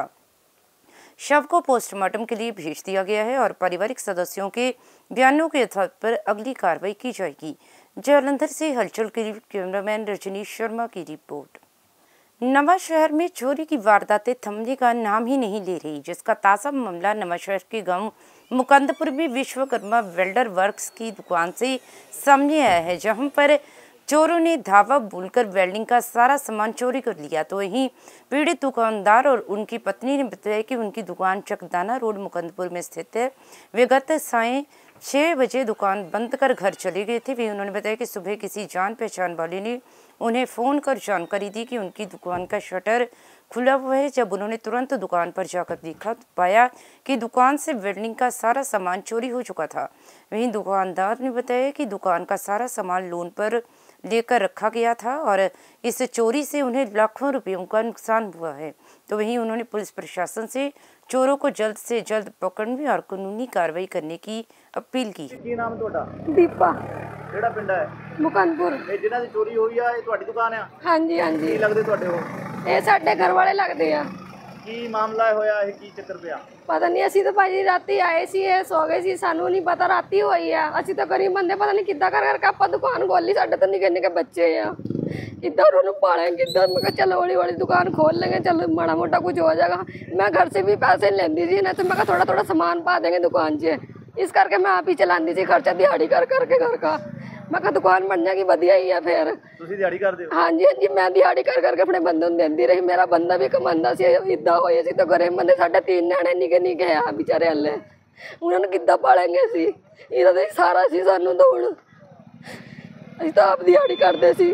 शव को पोस्टमार्टम के लिए भेज दिया गया है और पारिवारिक सदस्यों के बयानों के आधार पर अगली कार्रवाई की जाएगी। जालंधर से हलचल के लिए कैमरामैन रजनीश शर्मा की रिपोर्ट। नवांशहर में चोरी की वारदातें थमने का नाम ही नहीं ले रही, जिसका ताज़ा मामला नवांशहर के गांव मुकंदपुर में विश्वकर्मा वेल्डर वर्क्स की दुकान से सामने आया है, जहां पर चोरों ने धावा बोलकर वेल्डिंग का सारा सामान चोरी कर लिया। तो वहीं पीड़ित दुकानदार और उनकी पत्नी ने बताया कि उनकी दुकान चकदाना रोड मुकंदपुर में स्थित है। वे गत सायं 6 बजे दुकान बंद कर घर चले गए थे। वे उन्होंने बताया कि सुबह किसी जान पहचान वाले ने उन्हें फ़ोन कर जानकारी दी कि उनकी दुकान का शटर खुला हुआ है। जब उन्होंने तुरंत दुकान पर जाकर देखा तो पाया कि दुकान से वेल्डिंग का सारा सामान चोरी हो चुका था। वहीं दुकानदार ने बताया कि दुकान का सारा सामान लोन पर लेकर रखा गया था और इस चोरी से उन्हें लाखों रुपयों का नुकसान हुआ है। तो वहीं उन्होंने पुलिस प्रशासन से चोरों को जल्द से जल्द पकड़ने और कानूनी कार्रवाई करने की अपील की। ਕੀ ਨਾਮ ਤੁਹਾਡਾ? दीपा ਕਿਹੜਾ ਪਿੰਡ ਹੈ? मुकंदपुर। ਇਹ ਜਿਨ੍ਹਾਂ ਦੀ ਚੋਰੀ ਹੋਈ ਆ ਇਹ ਤੁਹਾਡੀ ਦੁਕਾਨ ਆ? हाँ जी हाँ जी। ਕੀ ਲੱਗਦੇ ਤੁਹਾਡੇ ਉਹ? ਇਹ ਸਾਡੇ ਘਰ ਵਾਲੇ ਲੱਗਦੇ ਆ। ਕੀ ਮਾਮਲਾ ਹੋਇਆ ਇਹ ਕੀ ਚੱਕਰ ਪਿਆ? ਪਤਾ ਨਹੀਂ, ਅਸੀਂ ਤਾਂ ਭਾਜੀ ਰਾਤੀ ਆਏ ਸੀ, ਇਹ ਸੋ ਗਏ ਸੀ, ਸਾਨੂੰ ਨਹੀਂ ਪਤਾ ਰਾਤੀ ਹੋਈ ਆ। ਅਸੀਂ ਤਾਂ ਗਰੀਬ ਬੰਦੇ, ਪਤਾ ਨਹੀਂ ਕਿੱਦਾਂ ਕਰ ਕਰਕੇ ਆਪਾਂ ਦੁਕਾਨ ਖੋਲੀ। ਸਾਡੇ ਤਾਂ ਨਿੱਕੇ ਨਿੱਕੇ ਬੱਚੇ ਆ, ਕਿੱਦਾਂ ਉਹਨੂੰ ਪਾਲੇ ਕਿੱਦਾਂ। मैं चल हौली हौली दुकान खोल लेंगे, चल माड़ा मोटा कुछ हो जाएगा। मैं घर से भी पैसे लेंदी थी ना, तो मैं थोड़ा थोड़ा सामान पा देंगे दुकान से, इस करके मैं आप ही चलाती थी खर्चा दिहाड़ी कर करके घर का। मैं कहा दुकान बन जाएगी वधिया ही है। फिर ਤੁਸੀਂ ਦਿਹਾੜੀ ਕਰਦੇ ਹੋ? हाँ जी हाँ जी, मैं दिहाड़ी कर करके अपने बंदे ਨੂੰ ਦਿੰਦੀ ਰਹੀ। ਮੇਰਾ ਬੰਦਾ ਵੀ ਕਮਾਉਂਦਾ ਸੀ। ਇੱਦਾਂ ਹੋਏ ਸੀ ਤਾਂ ਗਰੀਬ ਬੰਦੇ, ਸਾਡੇ 3 ਨਿਆਣੇ ਨਿੱਕੇ ਨਿੱਕੇ ਆ ਵਿਚਾਰੇ ਹਲੇ, ਉਹਨਾਂ ਨੂੰ ਕਿੱਦਾਂ ਪਾਲਾਂਗੇ ਸੀ। ਇਹਦਾ ਤਾਂ ਸਾਰਾ ਸੀ ਸਾਨੂੰ ਤਾਂ ਹੁਣ, ਅਸੀਂ ਤਾਂ ਆਪ ਦਿਹਾੜੀ ਕਰਦੇ ਸੀ।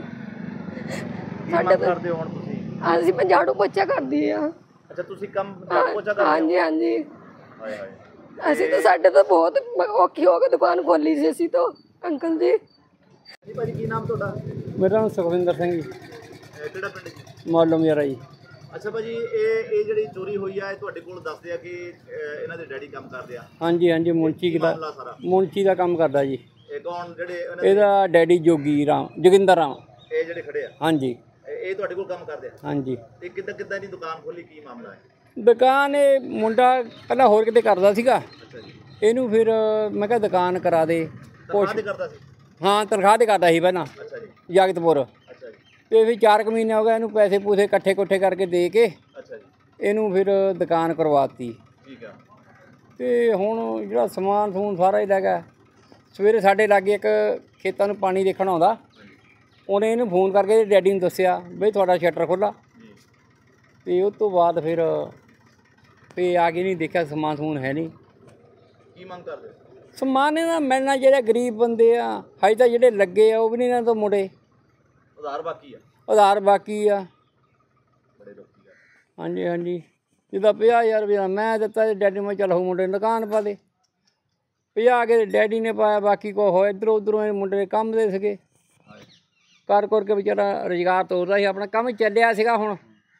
ਸਾਡੇ ਕਰਦੇ ਹੋ ਹੁਣ ਤੁਸੀਂ? ਅਸੀਂ ਮੈਂ ਝਾੜੂ ਪੋਚਾ ਕਰਦੀ ਆ। ਅੱਛਾ ਤੁਸੀਂ ਕੰਮ ਝਾੜੂ ਪੋਚਾ ਕਰਦੇ ਹੋ? ਹਾਂਜੀ ਹਾਂਜੀ। ਹਾਏ ਹਾਏ। ਅਸੀਂ ਤਾਂ ਸਾਡੇ ਤਾਂ ਬਹੁਤ ਔਖੀ ਹੋ ਕੇ ਦੁਕਾਨ ਖੋਲੀ ਸੀ ਅਸੀਂ ਤਾਂ ਅੰਕਲ ਜੀ। ਜੀ ਭਾਜੀ ਕੀ ਨਾਮ ਤੁਹਾਡਾ? ਮੇਰਾ ਨਾਮ ਸੁਖਵਿੰਦਰ ਸਿੰਘ ਜੀ। ਕਿਹੜਾ ਪਿੰਡ ਜੀ? ਮਾਲੂਮ ਮੇਰਾ ਜੀ। ਅੱਛਾ ਭਾਜੀ ਇਹ ਜਿਹੜੀ ਚੋਰੀ ਹੋਈ ਆ ਇਹ ਤੁਹਾਡੇ ਕੋਲ ਦੱਸਦੇ ਆ ਕਿ ਇਹਨਾਂ ਦੇ ਡੈਡੀ ਕੰਮ ਕਰਦੇ ਆ? ਹਾਂਜੀ ਹਾਂਜੀ, ਮੁੰਚੀ ਦਾ ਮੁੰਚੀ ਦਾ ਕੰਮ ਕਰਦਾ ਜੀ। ਇਹ ਕੌਣ ਜਿਹੜੇ? ਇਹਦਾ ਡੈਡੀ ਜੋਗਿੰਦਰ ਰਾਮ। ਇਹ ਜਿਹੜੇ ਖੜੇ ਆ? ਹਾਂਜੀ। ਇਹ ਤੁਹਾਡੇ ਕੋਲ ਕੰਮ ਕਰਦੇ ਆ? ਹਾਂਜੀ। ਤੇ ਕਿੱਦਾਂ ਦੀ ਦੁਕਾਨ ਖੋਲੀ, ਕੀ ਮਾਮਲਾ ਹੈ? ਦੁਕਾਨ ਇਹ ਮੁੰਡਾ ਪਹਿਲਾਂ ਹੋਰ ਕਿਤੇ ਕਰਦਾ ਸੀਗਾ। ਅੱਛਾ ਜੀ। ਇਹਨੂੰ ਫਿਰ ਮੈਂ ਕਿਹਾ ਦੁਕਾਨ ਕਰਾ ਦੇ। ਤਨਖਾਹ ਤੇ ਕਰਦਾ ਸੀ? ਹਾਂ ਤਨਖਾਹ ਤੇ ਕਰਦਾ ਸੀ ਪਹਿਲਾਂ। ਅੱਛਾ ਜੀ। ਜਗਤਪੁਰ। ਅੱਛਾ ਜੀ। ਤੇ ਫਿਰ 4 ਮਹੀਨੇ ਹੋ ਗਏ ਇਹਨੂੰ ਪੈਸੇ ਪੂਸੇ ਇਕੱਠੇ ਕਰਕੇ ਦੇ ਕੇ ਅੱਛਾ ਜੀ ਇਹਨੂੰ ਫਿਰ ਦੁਕਾਨ ਕਰਵਾਤੀ। ਠੀਕ ਆ। ਤੇ ਹੁਣ ਜਿਹੜਾ ਸਮਾਨ ਸਮੂਨ ਸਾਰਾ ਹੀ ਲੈ ਗਿਆ। ਸਵੇਰੇ ਸਾਡੇ ਲਾਗੇ ਇੱਕ ਖੇਤਾਂ ਨੂੰ ਪਾਣੀ ਦੇਖਣ ਆਉਂਦਾ, ਉਹਨੇ ਇਹਨੂੰ ਫੋਨ ਕਰਕੇ ਡੈਡੀ ਨੂੰ ਦੱਸਿਆ ਬਈ ਤੁਹਾਡਾ ਸ਼ਟਰ ਖੁੱਲ੍ਹਾ। ਤੇ ਉਸ ਤੋਂ ਬਾਅਦ ਫਿਰ भी आगे नहीं देखा, समान समून है नहीं। ਕੀ ਮੰਗ ਕਰਦੇ ਹੋ? समान इन्हां मिलना, ਜਿਹੜੇ गरीब बंदे आ हजे ਤਾਂ ਜਿਹੜੇ ਲੱਗੇ ਆ ਉਹ ਵੀ ਨਹੀਂ ਇਹਨਾਂ ਤੋਂ ਮੁੜੇ, ਉਧਾਰ ਬਾਕੀ ਆ। ਉਧਾਰ ਬਾਕੀ ਆ। ਬੜੇ ਲੋਕੀ ਆ। ਹਾਂਜੀ ਹਾਂਜੀ, ਜਿੱਦਾਂ 50,000 ਰੁਪਇਆ ਮੈਂ ਦਿੱਤਾ ਤੇ ਡੈਡੀ ਮੈਂ ਚੱਲ ਹੋ ਮੁੰਡੇ ਨੂੰ ਦੁਕਾਨ ਪਾ ਦੇ, 50 ਕੇ ਡੈਡੀ ਨੇ ਪਾਇਆ, ਬਾਕੀ ਕੋ ਹੋ ਇੱਧਰੋਂ ਉੱਧਰੋਂ ਇਹ ਮੁੰਡੇ ਕੰਮ ਦੇ ਸੀਗੇ, ਕਰ ਕੇ ਵਿਚਾਰਾ ਰੁਜ਼ਗਾਰ ਤੋਰਦਾ ਸੀ, ਆਪਣਾ ਕੰਮ ਚੱਲਿਆ ਸੀਗਾ ਹੁਣ,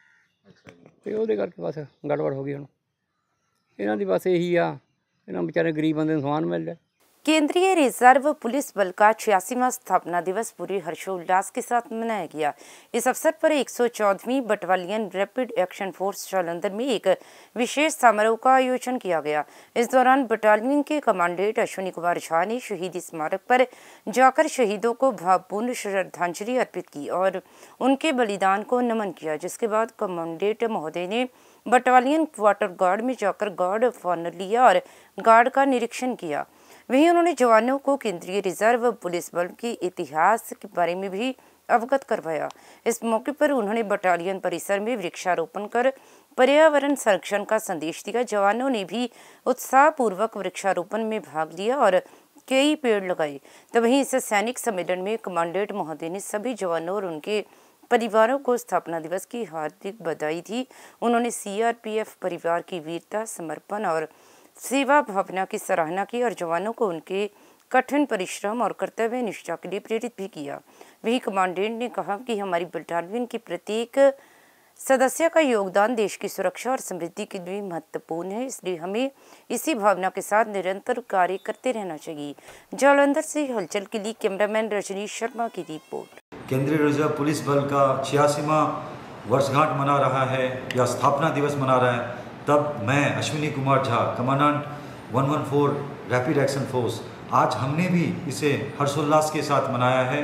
ਤੇ ਉਹਦੇ ਕਰਕੇ ਬਸ ਗੜਬੜ ਹੋ ਗਈ। ਹੁਣ ਇਹਨਾਂ ਦੀ ਬਸ ਇਹੀ ਆ, ਇਹਨਾਂ बेचारे गरीब बंदे समान मिल जाए। केंद्रीय रिजर्व पुलिस बल का 86वां स्थापना दिवस पूरे हर्षोल्लास के साथ मनाया गया। इस अवसर पर 114वीं battalion rapid action force Jalandhar में एक विशेष समारोह का आयोजन किया गया। इस दौरान बटालियन के कमांडेंट अश्विनी कुमार झा ने शहीदी स्मारक पर जाकर शहीदों को भावपूर्ण श्रद्धांजलि अर्पित की और उनके बलिदान को नमन किया, जिसके बाद कमांडेंट महोदय ने बटालियन क्वार्टर गार्ड में जाकर गार्ड ऑफ ऑनर लिया और गार्ड का निरीक्षण किया। वहीं उन्होंने जवानों को केंद्रीय रिजर्व पुलिस बल के इतिहास के बारे में भी अवगत करवाया। इस मौके पर उन्होंने बटालियन परिसर में वृक्षारोपण कर पर्यावरण संरक्षण का संदेश दिया। जवानों ने भी उत्साहपूर्वक वृक्षारोपण में भाग लिया और कई पेड़ लगाए। तो वहीं इस सैनिक सम्मेलन में कमांडेंट महोदय ने सभी जवानों और उनके परिवारों को स्थापना दिवस की हार्दिक बधाई दी। उन्होंने सीआरपीएफ परिवार की वीरता, समर्पण और सेवा भावना की सराहना की और जवानों को उनके कठिन परिश्रम और कर्तव्य निष्ठा के लिए प्रेरित भी किया। वही कमांडेंट ने कहा कि हमारी बटालियन की प्रत्येक सदस्य का योगदान देश की सुरक्षा और समृद्धि के लिए महत्वपूर्ण है, इसलिए हमें इसी भावना के साथ निरंतर कार्य करते रहना चाहिए। जालंधर से हलचल के लिए कैमरामैन रजनीश शर्मा की रिपोर्ट। केंद्रीय रिजर्व पुलिस बल का 86वां वर्षगांठ मना रहा है या स्थापना दिवस मना रहा है, तब मैं Ashwini Kumar Jha, commandant 114 rapid action force, आज हमने भी इसे हर्षोल्लास के साथ मनाया है।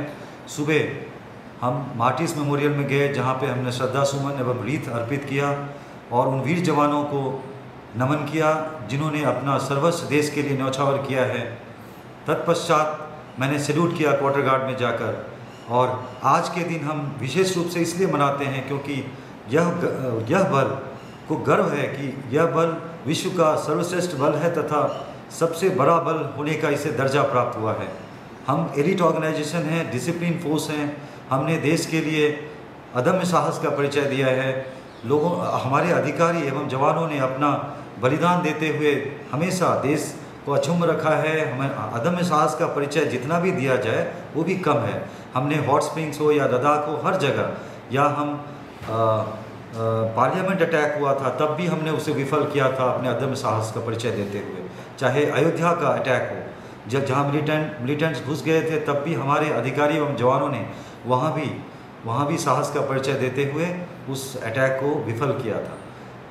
सुबह हम मार्टिस मेमोरियल में गए, जहाँ पे हमने श्रद्धा सुमन एवं रीत अर्पित किया और उन वीर जवानों को नमन किया जिन्होंने अपना सर्वस्व देश के लिए न्यौछावर किया है। तत्पश्चात मैंने सैल्यूट किया क्वार्टर गार्ड में जाकर। और आज के दिन हम विशेष रूप से इसलिए मनाते हैं क्योंकि यह बल को गर्व है कि यह बल विश्व का सर्वश्रेष्ठ बल है तथा सबसे बड़ा बल होने का इसे दर्जा प्राप्त हुआ है। हम एलिट ऑर्गेनाइजेशन हैं, डिसिप्लिन फोर्स हैं। हमने देश के लिए अदम्य साहस का परिचय दिया है। हमारे अधिकारी एवं जवानों ने अपना बलिदान देते हुए हमेशा देश को अक्षुण्ण रखा है। हमें अदम्य साहस का परिचय जितना भी दिया जाए वो भी कम है। हमने हॉट स्प्रिंग्स हो या लद्दाख हो, हर जगह, या हम पार्लियामेंट अटैक हुआ था तब भी हमने उसे विफल किया था अपने अदम्य साहस का परिचय देते हुए। चाहे अयोध्या का अटैक हो, जहाँ मिलिटेंट्स घुस गए थे, तब भी हमारे अधिकारी एवं जवानों ने वहाँ भी साहस का परिचय देते हुए उस अटैक को विफल किया था।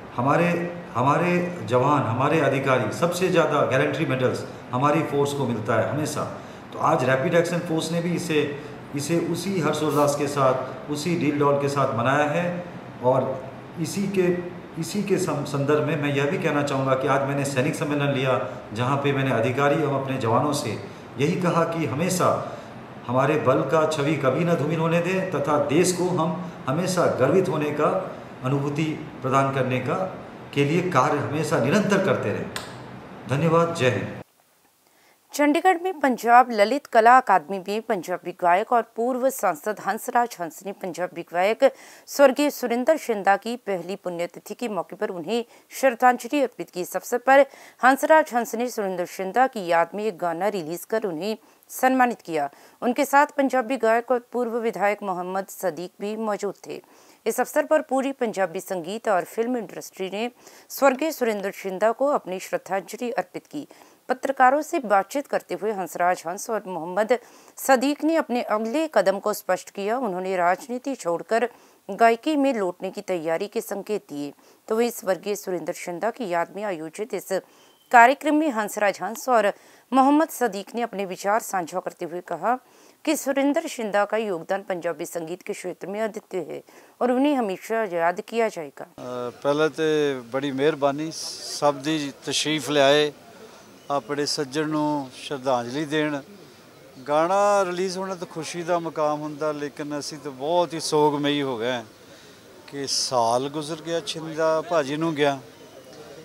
हमारे जवान, हमारे अधिकारी, सबसे ज़्यादा गैलेंट्री मेडल्स हमारी फोर्स को मिलता है हमेशा। तो आज रैपिड एक्शन फोर्स ने भी इसे उसी हर्षोल्लास के साथ, उसी डील डॉल के साथ मनाया है। और इसी के संदर्भ में मैं यह भी कहना चाहूँगा कि आज मैंने सैनिक सम्मेलन लिया, जहाँ पे मैंने अधिकारी एवं अपने जवानों से यही कहा कि हमेशा हमारे बल का छवि कभी न धूमिल होने दें तथा देश को हम हमेशा गर्वित होने का अनुभूति प्रदान करने के लिए कार्य हमेशा निरंतर करते रहें। धन्यवाद। जय हिंद। चंडीगढ़ में पंजाब ललित कला अकादमी में पंजाबी गायक और पूर्व सांसद हंसराज हंस ने पंजाबी गायक स्वर्गीय सुरिंदर शिंदा की पहली पुण्यतिथि के मौके पर उन्हें श्रद्धांजलि अर्पित की। इस अवसर पर हंसराज हंस ने सुरिंदर शिंदा की याद में एक गाना रिलीज कर उन्हें सम्मानित किया। उनके साथ पंजाबी गायक और पूर्व विधायक मोहम्मद सदीक भी मौजूद थे। इस अवसर पर पूरी पंजाबी संगीत और फिल्म इंडस्ट्री ने स्वर्गीय सुरिंदर शिंदा को अपनी श्रद्धांजलि अर्पित की। पत्रकारों से बातचीत करते हुए हंसराज हंस और मोहम्मद सदीक ने अपने अगले कदम को स्पष्ट किया। उन्होंने राजनीति छोड़कर गायकी में लौटने की तैयारी के संकेत दिए। तो वही स्वर्गीय सुरिंदर शिंदा की याद में आयोजित इस कार्यक्रम में हंसराज हंस और मोहम्मद सदीक ने अपने विचार साझा करते हुए कहा कि सुरिंदर शिंदा का योगदान पंजाबी संगीत के क्षेत्र में अद्वितीय है और उन्हें हमेशा याद किया जाएगा। पहले तो बड़ी मेहरबानी सब दी तशरीफ लियाए, अपने सज्जन नूं श्रद्धांजलि देण। गाना रिलीज़ होना तो खुशी का मुकाम हुंदा, लेकिन असी तो बहुत ही सोगमई हो गए कि साल गुजर गया शिंदा भाजी नूं गया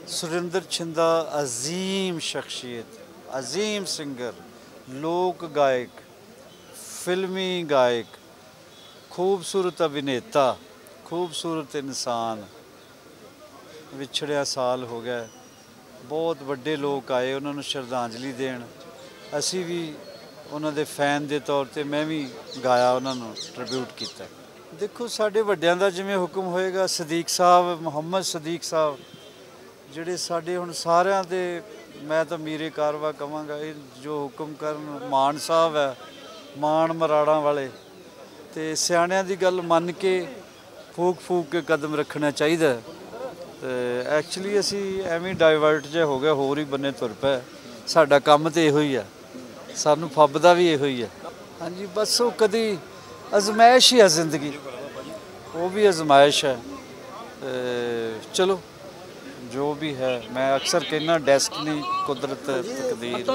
सुरिंदर छिंदा अजीम शख्सियत, अजीम सिंगर, लोक गायक, फिल्मी गायक, खूबसूरत अभिनेता, खूबसूरत इंसान। विछड़िया साल हो गया, बहुत वड्डे लोग आए उन्होंने श्रद्धांजलि देन। असी भी उन्होंने फैन के तौर पर मैं भी गाया, उन्होंने ट्रिब्यूट किया। देखो साढ़े वड्डियां दा जिवें हुक्म होएगा, सदीक साहब, मुहम्मद सदीक साहब जिहड़े साढ़े हुण सारियां दे, मैं तो मीरे कारवा कहांगा, जो हुक्म करन मान साहब है, मान मराड़ा वाले, तो सियाणियां दी गल मन के फूक फूक के कदम रखना चाहिए। तो एक्चुअली असी एवें डाइवर्ट जे हो गए, होर ही बन्ने तुर पे। साडा काम तो इहो ही है, सानू फब्बदा भी इहो ही है। हाँ जी, बस वो कदी आजमाइश ही है जिंदगी, वो भी आजमाइश है। चलो जो भी है, मैं अक्सर कहना डेस्टिनी, कुदरत, तकदीर।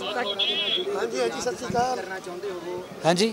हाँ जी,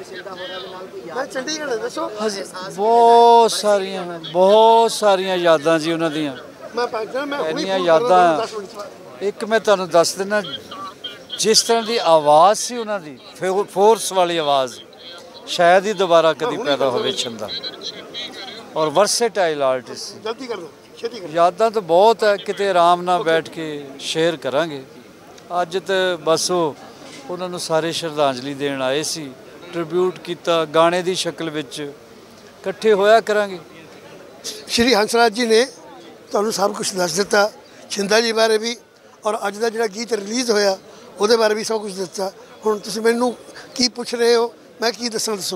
बहुत सारिया यादां जी उन्हां दियां, इन्नियां यादां। एक मैं तुहानूं दस दिना, जिस तरह की आवाज़ सी उन्हां दी, फोर्स वाली आवाज़, शायद ही दोबारा कभी पैदा होवे छिंदा। और वर्सेटाइल आर्टिस्ट। यादां तो बहुत है, किते आराम नाल बैठ के शेयर करांगे। अज तो बस उन्होंने सारे श्रद्धांजलि देन आए सी, ट्रिब्यूट किया, गाने की शक्ल विच इकट्ठे होया करांगे। श्री हंसराज जी ने तुहानूं सब कुछ दस दिता, छिंदा जी बारे भी, और अज का जिहड़ा गीत रिलीज़ होया उहदे बारे भी सब कुछ दस्ता। हुण तुसीं मैनूं की पुछ रहे हो, मैं की दसां, दसो।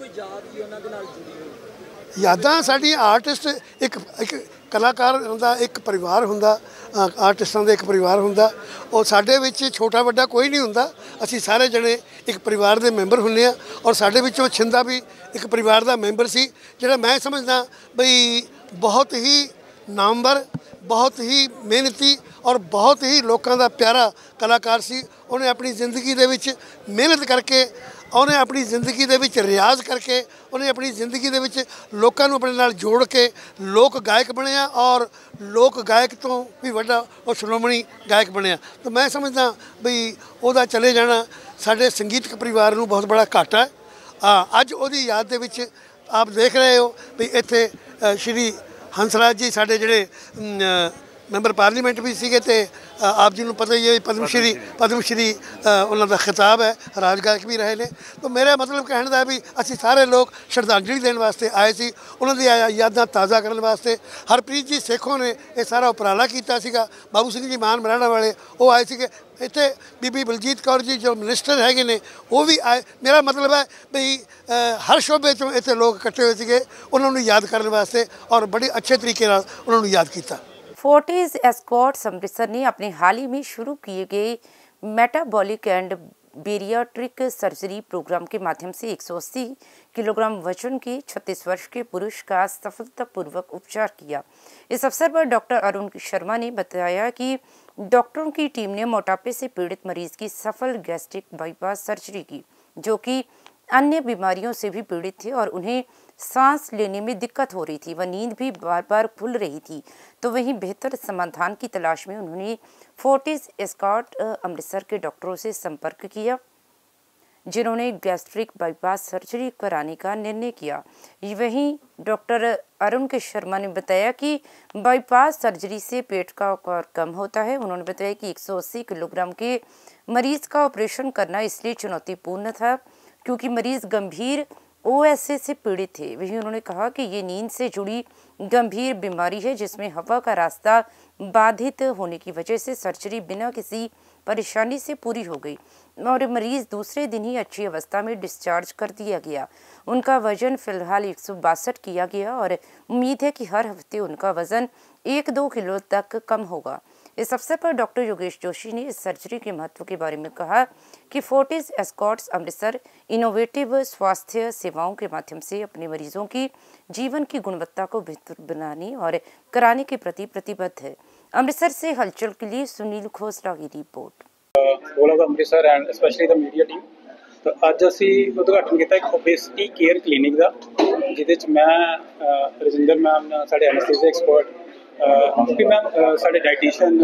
यादां साडी आर्टिस्ट, एक कलाकार का एक परिवार हुंदा, आर्टिस्टां का एक परिवार हुंदा। और साडे विच छोटा वड्डा कोई नहीं हुंदा, असीं सारे जने एक परिवार के मैंबर हुंदे आ। और साडे विचों छिंदा भी एक परिवार का मैंबर सी, जिहड़ा मैं समझदा बई बहुत ही नामवर, बहुत ही मेहनती और बहुत ही लोगों का प्यारा कलाकार सी। उन्हें अपनी जिंदगी दे विच मेहनत करके, उन्हें अपनी ज़िंदगी दे विच रियाज करके, उन्हें अपनी ज़िंदगी दे विच लोकां नूं अपने नाल जोड़ के लोक गायक बनिया, और लोक गायक तो भी वड्डा और श्रोमणी गायक बनिया। तो मैं समझदा बई उहदा चले जाना साडे संगीतक परिवार नूं बहुत बड़ा घाटा है। अज उहदी याद दे विच आप देख रहे हो भी इत्थे श्री हंसराज जी साडे जिहड़े मैंबर पार्लीमेंट भी सीगे, ते आप जी नूं पता ही है पद्मश्री उन्हों का खिताब है, राज गायक भी रहे ने। तो मेरा मतलब कहने का भी असी सारे लोग श्रद्धांजलि देने वास्ते आए सी, उन्होंने यादां ताज़ा करने वास्ते। हरप्रीत जी सेखों ने यह सारा उपराला किया सीगा, बाबू सिंह जी मान मराड़ा वाले वो आए थे, इत्थे बीबी बलजीत कौर जी जो मिनिस्टर हैगे ने वो भी आए। मेरा मतलब है बई हर शोबे चों इत्थे लोग इकट्ठे हुए थे उन्होंने याद करने वास्ते, और बड़े अच्छे तरीके नाल उन्होंने याद किया। फोर्टिस एस्कॉर्ट्स अमृतसर ने अपने हाल ही में शुरू किए गए metabolic and bariatric surgery programme के माध्यम से 180 किलोग्राम वजन के 36 वर्ष के पुरुष का सफलतापूर्वक उपचार किया। इस अवसर पर डॉक्टर अरुण शर्मा ने बताया कि डॉक्टरों की टीम ने मोटापे से पीड़ित मरीज की सफल गैस्ट्रिक बाईपास सर्जरी की, जो कि अन्य बीमारियों से भी पीड़ित थे और उन्हें सांस लेने में दिक्कत हो रही थी, वह नींद भी बार बार खुल रही थी। तो वहीं बेहतर समाधान की तलाश में उन्होंने फोर्टिस एस्कॉर्ट अमृतसर के डॉक्टरों से संपर्क किया, जिन्होंने गैस्ट्रिक बाईपास सर्जरी कराने का निर्णय किया। वहीं डॉक्टर अरुण के शर्मा ने बताया कि बाईपास सर्जरी से पेट का आकार कम होता है। उन्होंने बताया कि 180 किलोग्राम के मरीज का ऑपरेशन करना इसलिए चुनौतीपूर्ण था क्योंकि मरीज गंभीर OSA से पीड़ित थे। वहीं उन्होंने कहा कि ये नींद से जुड़ी गंभीर बीमारी है, जिसमें हवा का रास्ता बाधित होने की वजह से सर्जरी बिना किसी परेशानी से पूरी हो गई और मरीज दूसरे दिन ही अच्छी अवस्था में डिस्चार्ज कर दिया गया। उनका वजन फिलहाल 162 किया गया और उम्मीद है कि हर हफ्ते उनका वजन 1-2 किलो तक कम होगा। इस अवसर पर डॉक्टर योगेश जोशी ने इस सर्जरी के महत्व के बारे में कहा कि फोर्टिस एस्कॉर्ट्स अमृतसर इनोवेटिव स्वास्थ्य सेवाओं के माध्यम से अपने मरीजों की जीवन की गुणवत्ता को बेहतर बनाने और कराने के प्रति प्रतिबद्ध है। अमृतसर से हलचल के लिए सुनील खोसला की report. All of Amritsar and specially the media team. तो अज असी उद्घाटन किया एक ओबेसिटी केयर क्लीनिक का, जिहदे च मैं रजिंदर मैम साढ़े एनेस्थीसिया एक्सपर्ट ਵੀ ਮੈਮ ਸਾਡੇ ਡਾਈਟੀਸ਼ੀਅਨ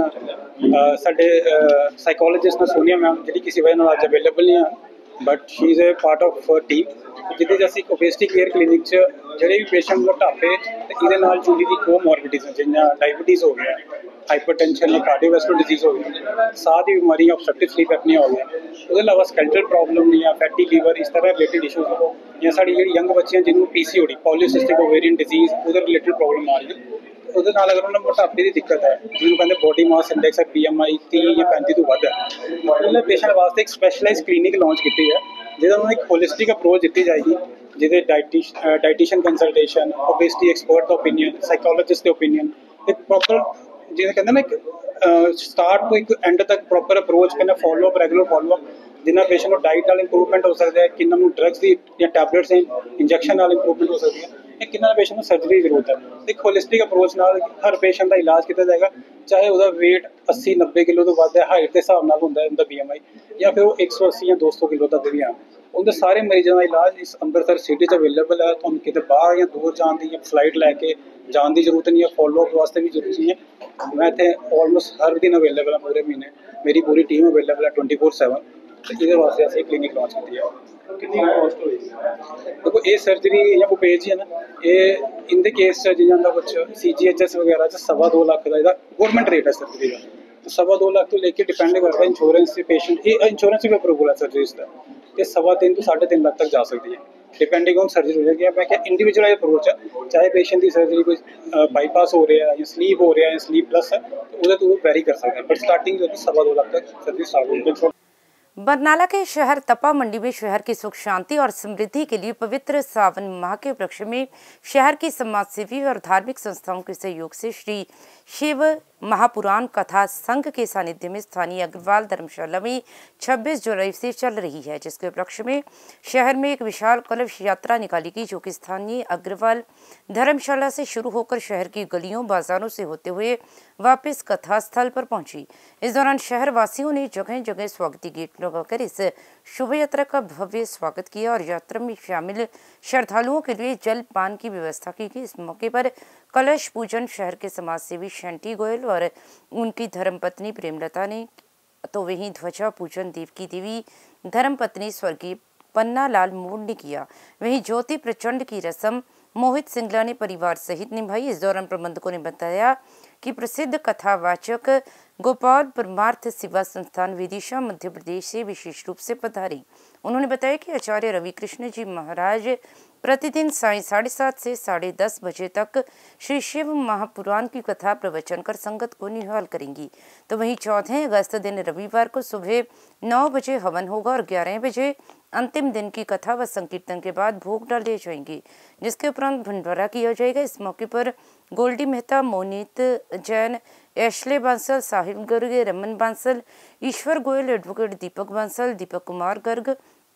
ਸਾਡੇ ਸਾਈਕੋਲੋਜਿਸਟ ਨੇ ਸੋਨੀਆ ਮੈਮ ਜਿਹੜੀ ਕਿਸੇ ਵਜ੍ਹਾ ਨਾਲ ਅੱਜ ਅਵੇਲੇਬਲ ਨਹੀਂ ਆ but she is a part of team ਜਿਹਦੇ 'ਚ ਅਸੀਂ ਓਬੇਸਿਟੀ ਕੇਅਰ ਕਲੀਨਿਕ 'ਚ ਜਿਹੜੇ ਵੀ ਪੇਸ਼ੈਂਟ ਮੋਟਾਪੇ ਤੇ ਇਹਦੇ ਨਾਲ ਜੁੜੀ ਦੀ ਕੋਮੋਰਬਿਡਿਟੀਜ਼ ਜਿਵੇਂ ਡਾਇਬੀਟੀਜ਼ ਹੋ ਗਿਆ ਹਾਈਪਰਟੈਂਸ਼ਨ ਜਾਂ ਕਾਰਡੀਓਵੈਸਕੂਲਰ ਡਿਜ਼ੀਜ਼ ਹੋ ਗਈ ਸਾਹ ਦੀ ਬਿਮਾਰੀ ਆਬਸਟ੍ਰਕਟਿਵ ਸਲੀਪ ਐਪਨੀਆ ਹੋ ਗਿਆ ਉਹਦੇ ਇਲਾਵਾ ਸਕੈਲਟਲ ਪ੍ਰੋਬਲਮ ਜਾਂ ਫੈਟੀ ਲੀਵਰ ਇਸ ਤਰ੍ਹਾਂ ਰਿਲੇਟਡ ਇਸ਼ੂਜ਼ ਜਾਂ ਸਾਡੀ ਜਿਹੜੀ ਯੰਗ ਬੱਚੀਆਂ ਜਿਹਨੂੰ PCOD ਪੋਲੀਸਿਸਟਿਕ ਓਵੇਰੀਅਨ ਡਿਜ਼ੀਜ਼ ਉਹਦੇ ਰਿਲੇਟਡ ਪ੍ਰੋਬਲਮ ਆ ਰਹੀ ਹੈ ਉਹਦੇ ਨਾਲ ਅਗਰ ਉਹਨਾਂ ਨੂੰ ਮੋਟਾਪੇ ਦੀ ਦਿੱਕਤ ਹੈ ਜਿਹਨੂੰ ਕਹਿੰਦੇ ਬੋਡੀ ਮਾਸ ਇੰਡੈਕਸ ਹੈ PMI 30 ਜਾਂ 35 ਤੋਂ ਵੱਧ ਹੈ ਉਹਨਾਂ ਪੇਸ਼ੈਂਟ ਵਾਸਤੇ ਇੱਕ ਸਪੈਸ਼ਲਾਈਜ਼ ਕਲੀਨਿਕ ਲਾਂਚ ਕੀਤੀ ਹੈ ਜਿਹਦਾ ਉਹਨਾਂ ਨੂੰ ਇੱਕ ਹੋਲਿਸਟਿਕ ਅਪਰੋਚ ਦਿੱਤੀ ਜਾਏਗੀ ਜਿਹਦੇ ਡਾਈਟੀਸ਼ੀਅਨ ਕੰਸਲਟੇਸ਼ਨ ਓਬੇਸਿਟੀ ਐਕਸਪਰਟ ਦਾ ਓਪੀਨੀਅਨ ਸਾਈਕੋਲੋਜਿਸਟ ਦੇ ਓਪੀਨੀਅਨ ਇੱਕ ਪ੍ਰੋਪਰ ਜਿਹਨੇ ਕਹਿੰਦੇ ਨਾ ਇੱਕ ਸਟਾਰਟ ਤੋਂ ਇੱਕ ਐਂਡ ਤੱਕ ਪ੍ਰੋਪਰ ਅਪਰੋਚ ਕਹਿੰਦੇ follow up regular follow up ਜਿੰਨਾ ਪੇਸ਼ੈਂਟ ਨੂੰ ਡਾਈਟ ਨਾਲ ਇੰਪਰੂਵਮੈਂਟ ਹੋ ਸਕਦਾ ਹੈ ਕਿੰਨਾ ਨੂੰ ਡਰੱਗਸ ਦੀ ਜਾਂ ਟੈਬਲੇਟਸ ਇੰਜੈਕਸ਼ਨ ਨਾਲ ਇੰਪਰੂਵਮੈਂਟ ਹੋ ਸਕਦੀ ਹੈ ਇਹ ਕਿੰਨਾ ਪੇਸ਼ੈਂਟ ਨੂੰ ਸਰਜਰੀ ਦੀ ਜ਼ਰੂਰਤ ਹੈ ਇੱਕ ਹੋਲਿਸਟਿਕ ਅਪਰੋਚ ਨਾਲ ਹਰ ਪੇਸ਼ੈਂਟ ਦਾ ਇਲਾਜ ਕੀਤਾ ਜਾਏਗਾ ਚਾਹੇ ਉਹਦਾ weight 80-90 ਕਿਲੋ ਤੋਂ ਵੱਧ ਹੈ ਹਾਈਟ ਦੇ ਹਿਸਾਬ ਨਾਲ ਹੁੰਦਾ ਹੈ ਉਹਦਾ BMI ਜਾਂ ਫਿਰ ਉਹ 180 ਜਾਂ 200 ਕਿਲੋ ਤੱਕ ਵੀ ਆ ਉਹਦੇ ਸਾਰੇ ਮਰੀਜ਼ਾਂ ਦਾ ਇਲਾਜ ਇਸ ਅੰਮ੍ਰਿਤਸਰ ਸਿਟੀ 'ਚ ਅਵੇਲੇਬਲ ਹੈ ਤੁਹਾਨੂੰ ਕਿਤੇ ਬਾਹਰ ਜਾਂ ਦੂਰ ਜਾਣ ਦੀ ਜਾਂ ਫਲਾਈਟ ਲੈ ਕੇ ਜਾਣ ਦੀ ਜ਼ਰੂਰਤ ਨਹੀਂ ਹੈ ਫੋਲੋ ਅਪ ਵਾਸਤੇ ਵੀ ਜ਼ਰੂਰਤ ਨਹੀਂ ਹੈ ਮੈਂ ਇੱਥੇ ਆਲਮੋਸਟ ਹਰ ਦਿਨ ਅਵੇਲੇਬਲ ਹਾਂ ਪੂਰੇ ਮਹੀਨੇ ਮੇਰੀ ਪੂਰੀ ਟੀਮ ਅਵੇਲੇਬਲ ਹੈ 24/7 ਤੇ ਇਹਦੇ ਵਾਸਤੇ ਅਸੀਂ ਕਲੀਨਿਕ ਲਾਂਚ ਕੀਤੀ ਹੈ ਕਿੰਨੀ ਕਾਸਟ ਹੋਈ ਦੇਖੋ ਇਹ ਸਰਜਰੀ ਜਾਂ ਕੋਈ ਹੈ ਨਾ ਇਹ ਇਨ ਦੇ ਕੇਸ 'ਚ ਜਿਹਾਂ ਦਾ ਕੁਛ CGHS ਵਗੈਰਾ 'ਚ 2.5 ਲੱਖ ਦਾ ਇਹਦਾ ਗਵਰਨਮੈਂਟ ਰੇਟ ਹੈ ਸਰਜਰੀ ਦਾ 2.5 ਲੱਖ ਤੋਂ ਲੈ ਕੇ ਡਿਪੈਂਡ ਕਰਦਾ ਇੰਸ਼ੋਰੈਂਸ ਤੇ ਪੇਸ਼ੈਂਟ ਇਹ ਇੰਸ਼ੋਰੈਂਸ ਵੀ ਅਪਰੂਵਲ ਹੈ ਸਰਜਰੀਜ਼ ਦਾ ਤੇ 3.5 ਤੋਂ 3.5 ਲੱਖ ਤੱਕ ਜਾ ਸਕਦੀ ਹੈ ਡਿਪੈਂਡਿੰਗ ਔਨ ਸਰਜਰੀ ਹੋ ਜਾਏਗੀ ਮੈਂ ਕਿਹਾ ਇੰਡੀਵਿਜੂਅਲ ਅਪਰੋਚ ਹੈ ਚਾਹੇ ਪੇਸ਼ੈਂਟ ਦੀ ਸਰਜਰੀ ਕੋਈ ਬਾਈਪਾਸ ਹੋ ਰਿਹਾ ਜਾਂ ਸਲੀਪ ਹੋ ਰਿਹਾ ਜਾਂ ਸਲੀਪ ਪਲਸ ਹੈ ਉਹਦੇ ਤੋਂ ਵੈਰੀ ਕਰ सकते हैं बट स्टार्टिंग जो 2.5 लाख तक सर्विस स्टार्ट होती है। बरनाला के शहर तपा मंडी में शहर की सुख शांति और समृद्धि के लिए पवित्र सावन माह के उपलक्ष्य में शहर की समाजसेवी और धार्मिक संस्थाओं के सहयोग से श्री शिव महापुराण कथा संघ के सानिध्य में स्थानीय अग्रवाल धर्मशाला में 26 जुलाई से चल रही है जिसके उपलक्ष्य में शहर में एक विशाल कलश यात्रा निकाली गई जो कि स्थानीय अग्रवाल धर्मशाला से शुरू होकर शहर की गलियों बाजारों से होते हुए वापस कथा स्थल पर पहुंची। इस दौरान शहर वासियों ने जगह जगह स्वागती गेट लगाकर इस शोभा यात्रा का भव्य स्वागत किया और यात्रा में शामिल श्रद्धालुओं के लिए जल पान की व्यवस्था की गई। इस मौके पर कलश पूजन शहर के समाजसेवी शंटी गोयल और उनकी धर्मपत्नी प्रेमलता ने तो वहीं ध्वजा पूजन देवकी देवी धर्मपत्नी स्वर्गीय पन्ना लाल मोड़ ने किया। वहीं ज्योति प्रचंड की रस्म मोहित सिंगला ने परिवार सहित निभाई। इस दौरान प्रबंधकों ने बताया कि प्रसिद्ध कथावाचक गोपाल परमार्थ सेवा संस्थान विदिशा मध्य प्रदेश से विशेष रूप से पधारे। उन्होंने बताया कि आचार्य रवि कृष्ण जी महाराज प्रतिदिन साय 7:30 से 10:30 बजे तक श्री शिव महापुराण की कथा प्रवचन कर संगत को निहाल करेंगी। तो वहीं 14 अगस्त दिन रविवार को सुबह 9 बजे हवन होगा और 11 बजे अंतिम दिन की कथा व संकीर्तन के बाद भोग डाले जाएंगे जिसके उपरांत भंडारा किया जाएगा। इस मौके पर गोल्डी मेहता, मोनीत जैन, एशले बांसल, साहिब गर्ग, रमन बांसल, ईश्वर गोयल, एडवोकेट दीपक बांसल, दीपक कुमार गर्ग,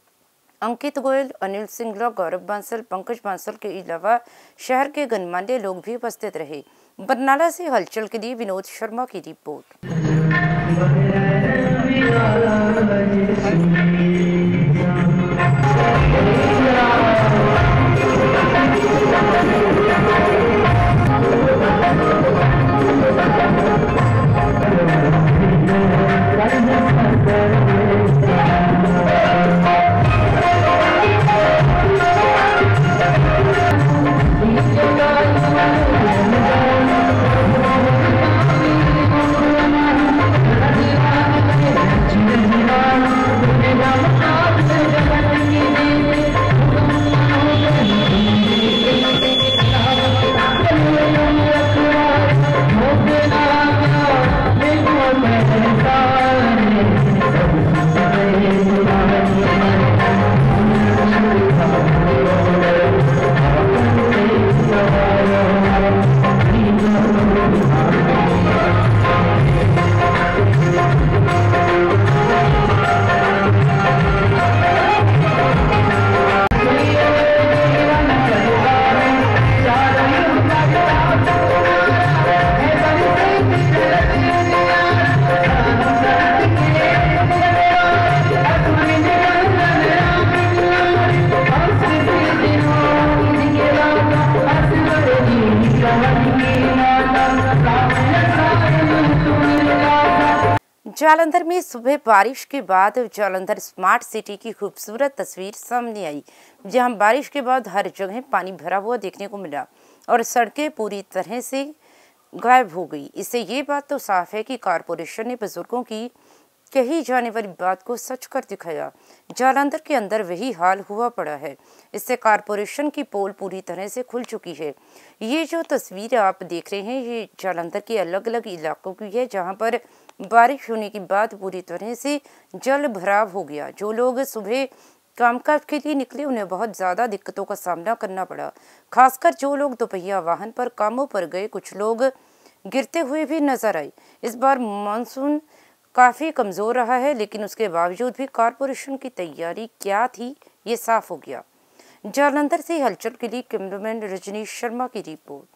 अंकित गोयल, अनिल सिंगला, गौरव बांसल, पंकज बांसल के अलावा शहर के गणमान्य लोग भी उपस्थित रहे। बरनाला से हलचल के लिए विनोद शर्मा की रिपोर्ट। जालंधर में सुबह बारिश के बाद जालंधर स्मार्ट सिटी की खूबसूरत तस्वीर सामने आई, जहां बारिश के बाद हर जगह पानी भरा हुआ देखने को मिला और सड़कें पूरी तरह से गायब हो गई। इससे ये बात तो साफ है कि कॉरपोरेशन ने बुजुर्गों की कही जाने वाली बात को सच कर दिखाया। जालंधर के अंदर वही हाल हुआ पड़ा है। इससे कॉरपोरेशन की पोल पूरी तरह से खुल चुकी है। ये जो तस्वीर आप देख रहे हैं, ये जालंधर के अलग अलग इलाकों की है, जहां पर बारिश होने के बाद पूरी तरह से जल भराव हो गया। जो लोग सुबह कामकाज के लिए निकले उन्हें बहुत ज़्यादा दिक्कतों का सामना करना पड़ा। खासकर जो लोग दोपहिया वाहन पर कामों पर गए, कुछ लोग गिरते हुए भी नजर आए। इस बार मानसून काफ़ी कमज़ोर रहा है, लेकिन उसके बावजूद भी कॉरपोरेशन की तैयारी क्या थी ये साफ हो गया। जालंधर से हलचल के लिए कैमरामैन रजनीश शर्मा की रिपोर्ट।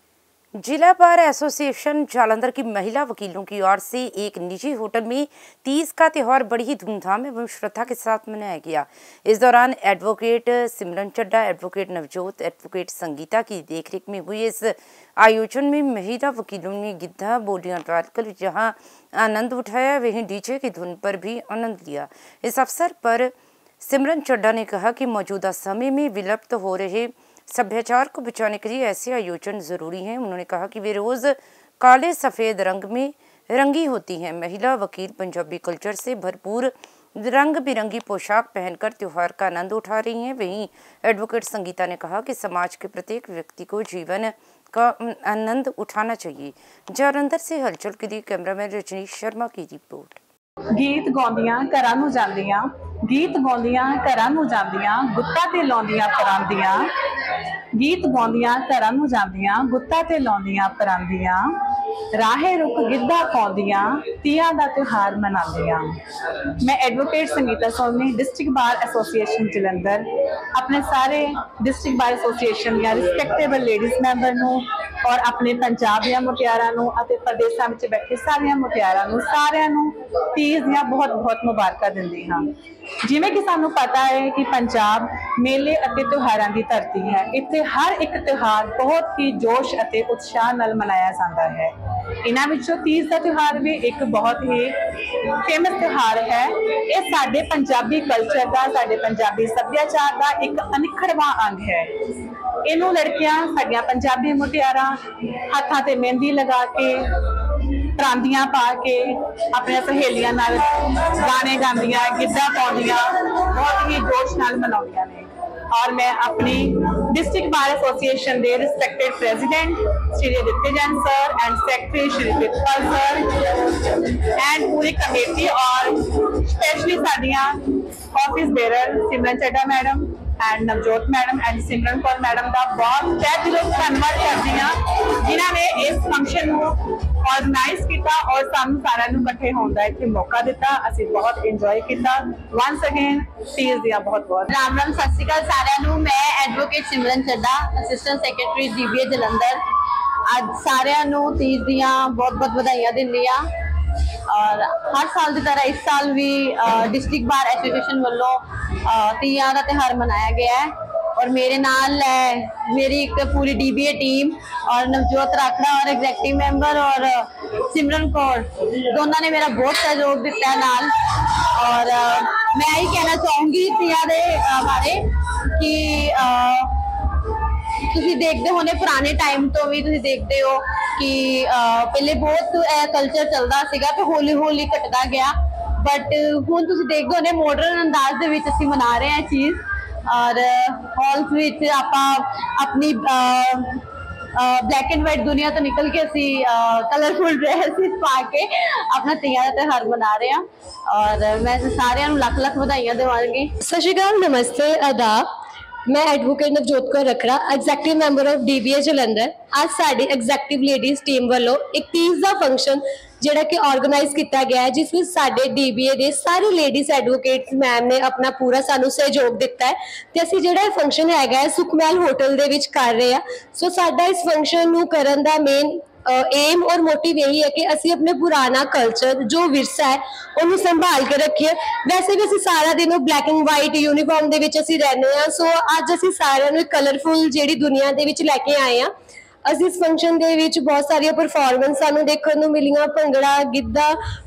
जिला बार एसोसिएशन जालंधर की महिला वकीलों की ओर से एक निजी होटल में तीज का त्यौहार बड़ी ही धूमधाम एवं श्रद्धा के साथ मनाया गया। इस दौरान advocate Simran Chadha, advocate Navjot, advocate Sangeeta की देखरेख में हुए इस आयोजन में महिला वकीलों ने गिद्धा बोलियां डालकर जहां आनंद उठाया, वहीं डीजे की धुन पर भी आनंद लिया। इस अवसर पर सिमरन चड्ढा ने कहा कि मौजूदा समय में विलुप्त हो रहे सभ्याचार को बचाने के लिए ऐसे आयोजन जरूरी हैं। उन्होंने कहा कि वे रोज काले सफेद रंग में रंगी होती हैं। महिला वकील पंजाबी कल्चर से भरपूर रंग बिरंगी पोशाक पहनकर त्योहार का आनंद उठा रही हैं। वहीं एडवोकेट संगीता ने कहा कि समाज के प्रत्येक व्यक्ति को जीवन का आनंद उठाना चाहिए। जालंधर से हलचल के लिए कैमरामैन रजनीश शर्मा की रिपोर्ट। गीत गाउंदियां घरां नूं जांदियां, गीत गाउंदियां घरां नूं जांदियां, गुत्ता ते लाउंदियां परांदियां, गीत गाउंदियां घरां नूं जांदियां, गुत्ता ते लाउंदियां परांदियां, राहे रुक गिद्धा पाउंदियां, तियां दा त्योहार मनांदियां। मैं advocate Sangeeta Soni, district bar association Jalandhar, अपने सारे डिस्ट्रिक्ट बार एसोसीएशन या रिस्पैक्टेबल लेडीज़ मैंबर नूं और अपने पंजाब दियां मुटियारां नूं अते प्रदेशां विच बैठे सारियां मुटियारां नूं सारियां नूं तीज दियां बहुत बहुत मुबारਕਾਂ दिंदी हां। जिवें कि सानूं पता है कि पंजाब मेले अते त्योहारां दी धरती है। इत्थे हर एक त्योहार बहुत ही जोश अते उत्साह नाल मनाया जाता है। इन्हां विचों तीज का त्योहार भी एक बहुत ही फेमस त्योहार है। ये साडे पंजाबी कल्चर का, साडे पंजाबी सभ्याचार का एक अनिखड़वां अंग है। इनू लड़कियां साडियां पंजाबी मुटियारां हत्थां ते मेहंदी लगा के, परांदियां पा के, अपने सहेलियां नाल गाने गांदियां, गिद्धा पाउंदियां, बहुत ही जोश नाल मनाउंदियां ने। और मैं अपनी डिस्ट्रिक्ट बार एसोसिएशन के respected president Shri Aditya Jain sir and secretary Shri Pritpal sir and पूरी कमेटी और स्पेशली साडियां office bearer Simran Chadha madam and Navjot madam and Simran Kaur madam का बहुत तहे दिलों धन्यवाद करती हूँ, जिन्होंने इस फंक्शन को ऑर्गेनाइज किया और सानू सारा इकट्ठे होने का इत्थे मौका दिता। असी बहुत इंजॉय किया। वंस अगेन तीज दिया बहुत बहुत राम राम, सत श्री अकाल सारिਆਂ ਨੂੰ। मैं advocate Simran Chadha, assistant secretary DBA Jalandhar, ਅੱਜ ਸਾਰਿਆਂ ਨੂੰ तीज दियां बहुत बहुत ਵਧਾਈਆਂ ਦਿੰਦੀ ਆ। और हर साल की तरह इस साल भी डिस्ट्रिक्ट बार एसोसिएशन वालों तीयां का त्यौहार मनाया गया है। और मेरे नाल मेरी एक पूरी DBA टीम और नवजोत राखड़ा और एग्जैक्टिव मेंबर और सिमरन कौर दोनों ने मेरा बहुत सहयोग दिता है नाल। और मैं यही कहना चाहूँगी तीयां दे बारे कि तुसी देखते होने पुराने टाइम तो भी तुसी देखते हो कि पहले बहुत कल्चर चलता सीगा ते हौली हौली घटदा गया, बट हुण तुसी देखते होने मॉडर्न अंदाज दे विच असीं मना रहे हैं चीज़। और हॉल्स विच आपां अपनी ब्लैक एंड वाइट दुनिया तो निकल के असी कलरफुल ड्रेसिस पा के अपना तीयां दा त्योहार मना रहे हैं। और मैं सारिਆਂ ਨੂੰ ਲੱਖ ਲੱਖ ਵਧਾਈਆਂ देवांगी। सत श्री अकाल, नमस्ते, आदाब। मैं advocate Navjot Kaur Rakhra, executive member of DBA Jalandhar. आज साड़ी एग्जैक्टिव लेडीज़ टीम वालों एक तीज का फंक्शन जिहड़ा कि ऑर्गेनाइज किया गया है, जिस में साडे DBA के सारे लेडीज़ एडवोकेट्स मैम ने अपना पूरा सानू सहयोग दिता है। तो असीं जिहड़ा फंक्शन है सुखमहल होटल दे विच कर रहे हैं। सो साडा इस फंक्शन नू करन दा मेन एम और मोटिव यही है कि असी अपने पुराना कल्चर जो विरसा है उन्हें संभाल के रखिए। वैसे भी असी सारा दिन ब्लैक एंड वाइट यूनीफॉर्म दे विच असी रहने हैं। सो अज असी सारिਆਂ कलरफुल जिहड़ी दुनिया दे विच लैके आए हैं। असी इस फंक्शन दे विच बहुत सारिया परफॉर्मेंस सानू देखने को मिलियां, भंगड़ा, गिद्धा,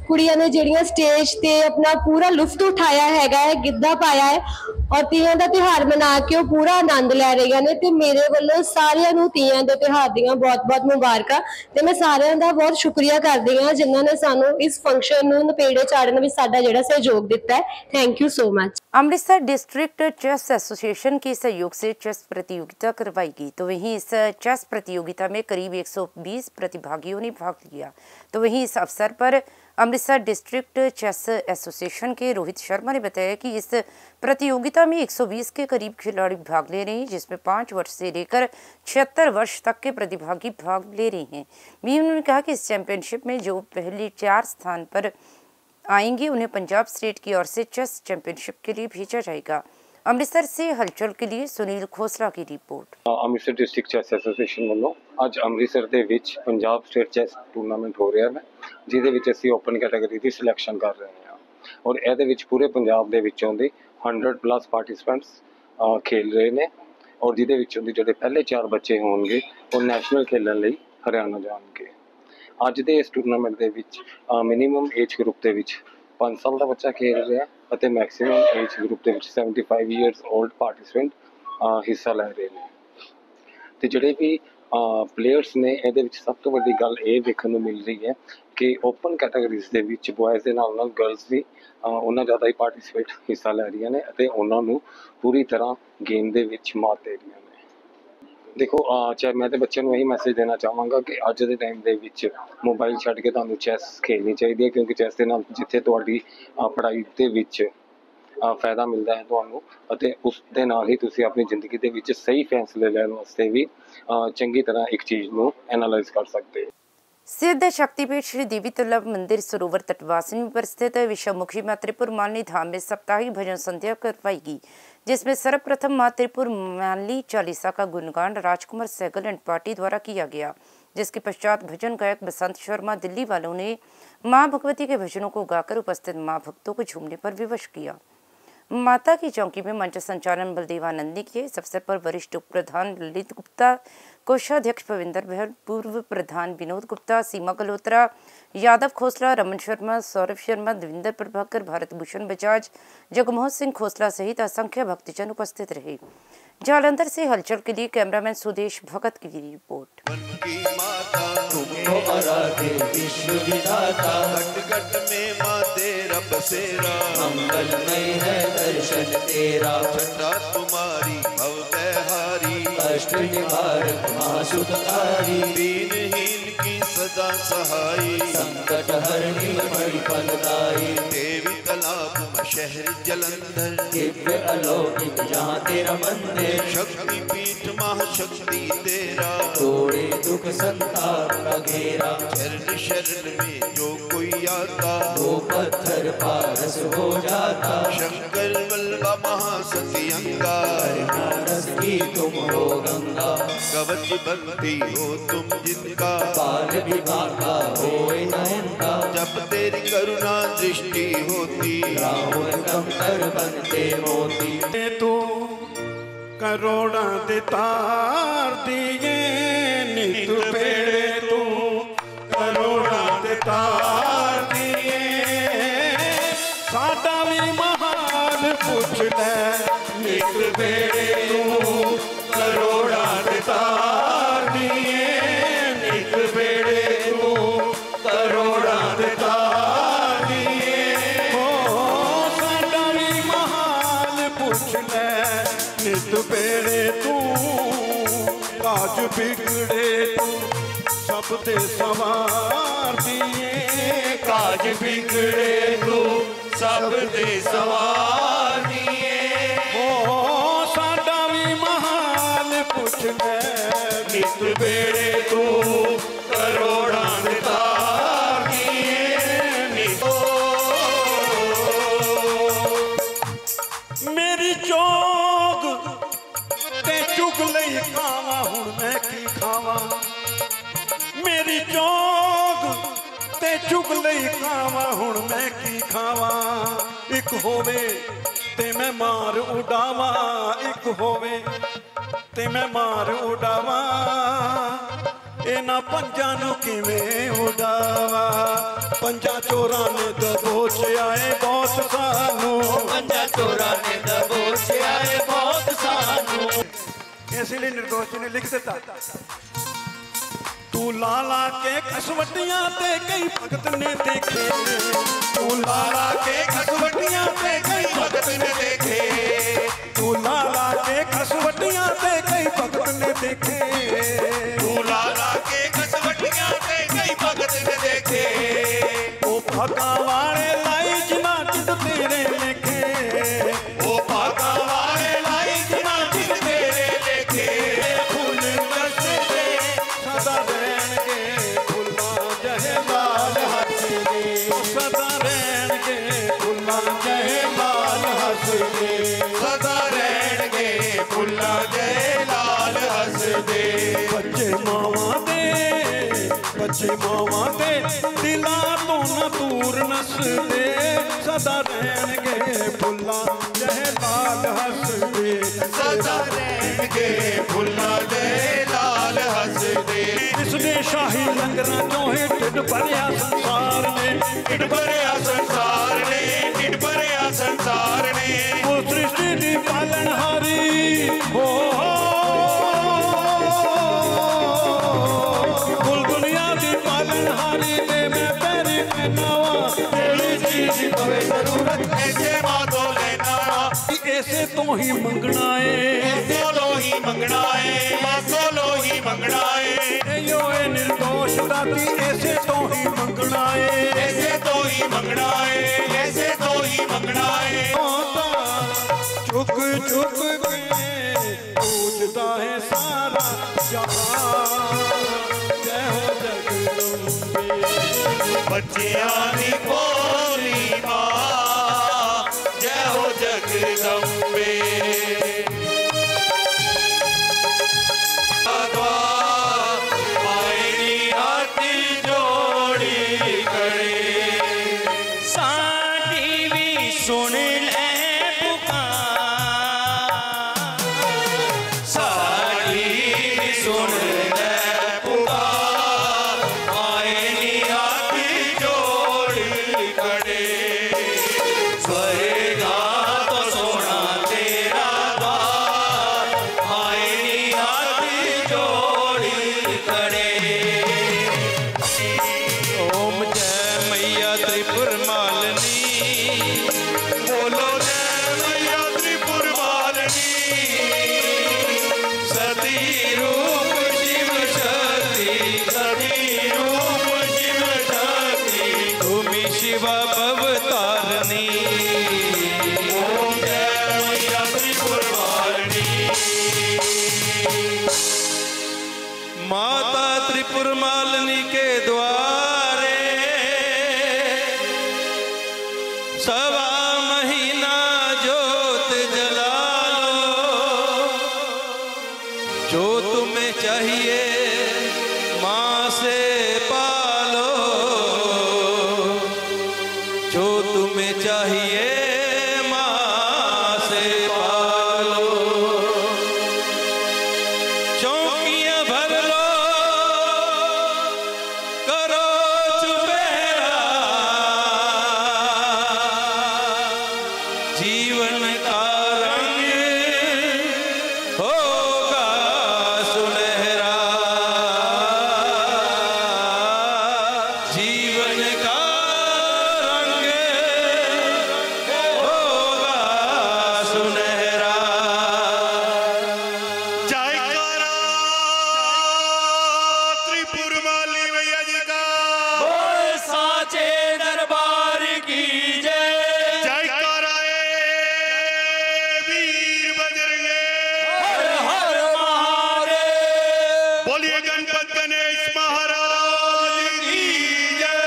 ਕੁੜੀਆਂ ਨੇ ਜਿਹੜੀਆਂ ਸਟੇਜ ਤੇ ਆਪਣਾ ਪੂਰਾ ਲੁਫਤ ਉਠਾਇਆ ਹੈਗਾ ਹੈ, ਗਿੱਧਾ ਪਾਇਆ ਹੈ ਔਰ ਤੀਆਂ ਦਾ ਤਿਉਹਾਰ ਮਨਾ ਕੇ ਉਹ ਪੂਰਾ ਆਨੰਦ ਲੈ ਰਹੀਆਂ ਨੇ। ਤੇ ਮੇਰੇ ਵੱਲੋਂ ਸਾਰਿਆਂ ਨੂੰ ਤੀਆਂ ਦੇ ਤਿਉਹਾਰ ਦੀਆਂ ਬਹੁਤ-ਬਹੁਤ ਮੁਬਾਰਕਾਂ ਤੇ ਮੈਂ ਸਾਰਿਆਂ ਦਾ ਬਹੁਤ ਸ਼ੁਕਰੀਆ ਕਰਦੀ ਹਾਂ ਜਿਨ੍ਹਾਂ ਨੇ ਸਾਨੂੰ ਇਸ ਫੰਕਸ਼ਨ ਨੂੰ ਨਪੇੜੇ ਚਾੜਨ ਵਿੱਚ ਸਾਡਾ ਜਿਹੜਾ ਸਹਿਯੋਗ ਦਿੱਤਾ है। Thank you so much. Amritsar district chess association के सहयोग से चेस प्रतियोगिता करवाई गई, तो वहीं इस चेस प्रतियोगिता में करीब 120 प्रतिभागियों ने भाग लिया। तो वहीं इस अवसर पर अमृतसर डिस्ट्रिक्ट चेस एसोसिएशन के रोहित शर्मा ने बताया कि इस प्रतियोगिता में 120 के करीब खिलाड़ी भाग ले रहे हैं, जिसमें 5 वर्ष से लेकर 76 वर्ष तक के प्रतिभागी भाग ले रहे हैं। भी उन्होंने कहा कि इस चैंपियनशिप में जो पहले 4 स्थान पर आएंगे उन्हें पंजाब स्टेट की ओर से चेस चैंपियनशिप के लिए भेजा जाएगा। अमृतसर से हलचल के लिए सुनील खोसला की report. Amritsar district chess association ਵੱਲੋਂ ਅੱਜ ਅੰਮ੍ਰਿਤਸਰ ਦੇ ਵਿੱਚ ਪੰਜਾਬ ਸਟੇਟ ਚੈਸ ਟੂਰਨਾਮੈਂਟ ਹੋ ਰਿਹਾ ਹੈ, ਜਿਹਦੇ ਵਿੱਚ ਅਸੀਂ ਓਪਨ ਕੈਟਾਗਰੀ ਦੀ ਸਿਲੈਕਸ਼ਨ ਕਰ ਰਹੇ ਹਾਂ ਔਰ ਇਹਦੇ ਵਿੱਚ ਪੂਰੇ ਪੰਜਾਬ ਦੇ ਵਿੱਚੋਂ ਦੇ 100+ ਪਾਰਟਿਸਿਪੈਂਟਸ ਖੇਲ ਰਹੇ ਨੇ ਔਰ ਜਿਹਦੇ ਵਿੱਚੋਂ ਦੇ ਜਿਹੜੇ ਪਹਿਲੇ 4 ਬੱਚੇ ਹੋਣਗੇ ਉਹ ਨੈਸ਼ਨਲ ਖੇਲਣ ਲਈ ਹਰਿਆਣਾ ਜਾਣਗੇ। ਅੱਜ ਦੇ ਇਸ ਟੂਰਨਾਮੈਂਟ ਦੇ ਵਿੱਚ ਮਿਨੀਮਮ ਏਜ ਗਰੁੱਪ ਦੇ ਵਿੱਚ 5 ਸਾਲ ਦਾ ਬੱਚਾ ਖੇਡ ਰਿਹਾ ਅਤੇ ਮੈਕਸਿਮਮ ਏਜ ਗਰੁੱਪ ਦੇ ਵਿੱਚ 75 ਇਅਰਸ 올ਡ ਪਾਰਟਿਸਿਪੈਂਟ ਹਿੱਸਾ ਲੈ ਰਹੇ ਨੇ। ਤੇ ਜਿਹੜੇ ਵੀ ਪਲੇਅਰਸ ਨੇ ਇਹਦੇ ਵਿੱਚ ਸਭ ਤੋਂ ਵੱਡੀ ਗੱਲ ਇਹ ਦੇਖਣ ਨੂੰ ਮਿਲ ਰਹੀ ਹੈ ਕਿ ਓਪਨ ਕੈਟਾਗਰੀਜ਼ ਦੇ ਵਿੱਚ ਬॉयਜ਼ ਦੇ ਨਾਲ ਨਾਲ ਗਰਲਸ ਵੀ ਉਹਨਾਂ ਜ਼ਿਆਦਾ ਹੀ ਪਾਰਟਿਸਿਪੇਟ ਹਿੱਸਾ ਲੈ ਰਹੀਆਂ ਨੇ ਅਤੇ ਉਹਨਾਂ ਨੂੰ ਪੂਰੀ ਤਰ੍ਹਾਂ ਗੇਮ ਦੇ ਵਿੱਚ ਮਾਤ ਦੇ ਰਹੀਆਂ ਨੇ। देखो चाहे मैं तो बच्चों को यही मैसेज देना चाहवागा कि अज के टाइम के विच मोबाइल छड्ड के तुहानूं चैस खेलनी चाहिए है, क्योंकि चैस के नाल जिथे तुहाडी पढ़ाई दे विच फायदा मिलता है तुहानूं अते उस दे नाल ही तुसीं अपनी जिंदगी दे विच सही फैसले लैण वास्ते भी चंगी तरह एक चीज़ नूं एनालाइज कर सकते। सिद्ध शक्तिपीठ श्री देवी तलब मंदिर सरोवर तटवासिनी पर स्थित विश्वमुखी मां त्रिपुर मालिनी धाम में साप्ताहिक भजन संध्या करवाई गई, जिसमें सर्वप्रथम मां त्रिपुर मालिनी चालीसा का गुणगान राजकुमार सहगल एंड पार्टी द्वारा किया गया, जिसके पश्चात भजन गायक बसंत शर्मा दिल्ली वालों ने मां भगवती के भजनों को गाकर उपस्थित मां भक्तों को झूमने पर विवश किया। माता की चौकी में मंच संचालन बलदेवानंद ने किए। इस अवसर पर वरिष्ठ उप प्रधान ललित गुप्ता, कोषाध्यक्ष भविंदर बहल, पूर्व प्रधान विनोद गुप्ता, सीमा गल्होत्रा, यादव खोसला, रमन शर्मा, सौरभ शर्मा, देविंदर प्रभाकर, भारत भूषण बजाज, जगमोहन सिंह खोसला सहित असंख्य भक्तजन उपस्थित रहे। जालंधर से हलचल के लिए कैमरामैन सुदेश भगत की रिपोर्ट। मंगलमय है दर्शन तेरा, छटा तुम्हारी भवदहारी, अष्ट निवारक महासुखकारी, दीनहीन की सदा सहाई, संकट हरणी बड़ी फलदायी, देवी तालाब शहर जलंधर, दिव्य अलौकिक जहाँ तेरा मंदिर, शक्ति पीठ महाशक्ति तेरा, तोड़े दुख संताप का घेरा, चरण शरण में जो कोई आता, वो पत्थर पारस हो जाता, शंकर बल्लभा महासती अंगा, रस की तुम हो गंगा, कवच बंदी हो तुम जिनका, बाल विभाग का होए नयनका, जब तेरी करुणा दृष्टि होती, राहुल कंकर बनते मोती, तू करोड़ा दे तार दिए नित पेड़े, तू करोड़ा दे तार दिए, साडा भी महान पुछ ले नित पेड़े, तू करोड़ा दे तार दिए, नित पेड़े तू करोड़ा दे तार दिए, ओ साडा भी महान पुछ ले नित पेड़े, तू काज बिगड़े तू सब दे सवार दिए, काज बिगड़े तू सब दे सवार दिए, ओ साडा भी महान पुछ ले नित पेड़े, तू करोड़ा दे तार दिए, नित मेरी चोग ते चुग लई खावा, हुण मैं की खावा, मेरी चोग ते चुग लई खावा, हुण मैं की खावा, एक होवे ते मैं मार उडावा, एक होवे ते मैं मार उडावा, इन्हां पंजां नूं किवें उडावा पंजां चोरां ने दबोचिया है बहुत सानू पंजां चोरां ने दबोचिया है बहुत सानू इसलिए निर्दोष जी ने लिख दिता तू ला ला के कसवटियां ते कई भगत ने देखे तू ला ला के कसवटियां ते कई भगत ने देखे तू ला ला के कसवटियां ते कई भगत ने देखे तू ला ला के कसवटियां ते कई भगत ने देखे ओ भागा वाले लाई जिना जिद तेरे लेखे ओ भागा वाले लाई जिना जिद तेरे लेखे फूल दसदे सदा रहणगे फुल्लां जहे लाल हसदे सदा रहणगे फुल्लां जहे लाल हसदे सदा रहणगे फुल्लां जहे लाल हसदे बच्चे मावां दे दिलां तो न दूर नसदे सदा रहणगे फुल्लां जहे लाल हसदे सदा रहणगे फुल्लां जहे लाल हसदे इसने शाही लंगरां चों ढिड भरिया संसार ने ढिड भरिया संसार ने ढिड भरिया संसार ने वो सृष्टि दी पालनहारी हो कुल दुनिया दी पालनहारी ने मैं पैरी पहनावा तेरी चीज पवे जरूरत ऐसे मातो लेना ऐसे तो ही मंगना है ऐसे तो ही मंगना है मासो लो ही मंगना है यो ए निर्दोष दाती ऐसे तो ही मंगना है ऐसे तो ही मंगना है ऐसे तो ही मंगना है चुक चुक के पूछता है सारा जहां जय हो जगदम्बे बच्चियां दी भोली मां जय हो जगदम्बे माता त्रिपुर मालिनी के द्वारे सवा महीना जोत जला लो जो तुम्हें चाहिए माँ से पालो जो तुम्हें चाहिए माँ से पालो चौकियां भर लो करो चुपेरा जीवन का रंग होगा सुनहरा जीवन का रंग होगा सुनहरा त्रिपुर माली भैया जी का बोल साचे दरबार की जय जयकारा वीर बजरंगे हर हर महादेव बोलिए गणपत गणेश महाराज की जय।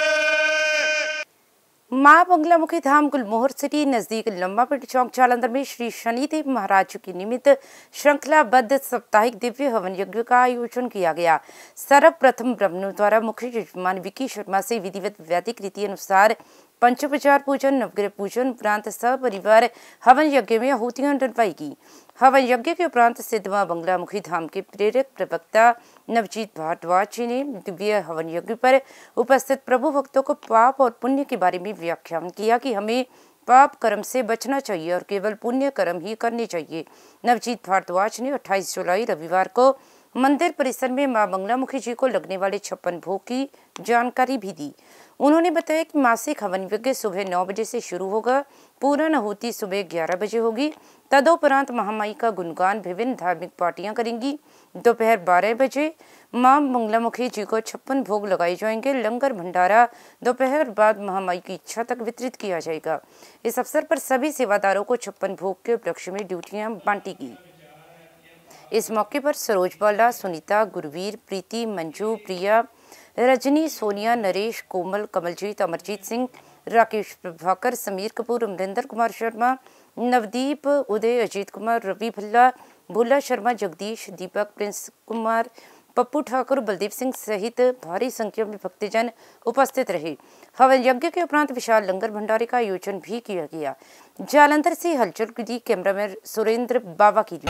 माँ बंगला मुखी धाम गुलमोहर सिटी नजदीक लंबापेट चौक जालंधर में श्री शनिदेव महाराज के निमित्त श्रृंखलाबद्ध साप्ताहिक दिव्य हवन यज्ञ का आयोजन किया गया। सर्वप्रथम ब्राह्मणों द्वारा मुख्य यजमान विकी शर्मा से विधिवत वैदिक रीति अनुसार पंचोपचार पूजन, नवग्रह पूजन उपरांत सपरिवार हवन यज्ञ में आहुतियां डलवाएगी। हवन यज्ञ के उपरांत सिद्ध मां बंगलामुखी धाम के प्रेरक प्रवक्ता नवजीत भारद्वाज जी ने दिव्य हवन यज्ञ पर उपस्थित प्रभु भक्तों को पाप और पुण्य के बारे में व्याख्यान किया कि हमें पाप कर्म से बचना चाहिए और केवल पुण्य कर्म ही करने चाहिए। नवजीत भारद्वाज ने 28 जुलाई रविवार को मंदिर परिसर में मां बंगलामुखी जी को लगने वाले 56 भोग की जानकारी भी दी। उन्होंने बताया कि मासिक हवन यज्ञ सुबह 9 बजे से शुरू होगा। पूर्ण आहुति सुबह 11 बजे होगी। तदोपरांत महामाई का गुणगान विभिन्न धार्मिक पार्टियां करेंगी। दोपहर 12 बजे मां बंगलामुखी जी को 56 भोग लगाए जाएंगे। लंगर भंडारा दोपहर बाद महामाई की इच्छा तक वितरित किया जाएगा। इस अवसर पर सभी सेवादारों को 56 भोग के उपलक्ष्य में ड्यूटियां बांटी गई। इस मौके पर सरोज बाला, सुनीता, गुरवीर, प्रीति, मंजू, प्रिया, रजनी, सोनिया, नरेश, कोमल, कमलजीत, अमरजीत सिंह, राकेश प्रभाकर, समीर कपूर, अमरिंदर कुमार शर्मा, नवदीप, उदय, अजीत कुमार, रवि भल्ला, भोला शर्मा, जगदीश, दीपक, प्रिंस कुमार, पप्पू ठाकुर, बलदीप सिंह सहित भारी संख्या में भक्तजन उपस्थित रहे। हवन यज्ञ के उपरांत विशाल लंगर भंडारे का आयोजन भी किया गया। जालंधर से हलचल की दी कैमरामैन सुरेंद्र बाबा की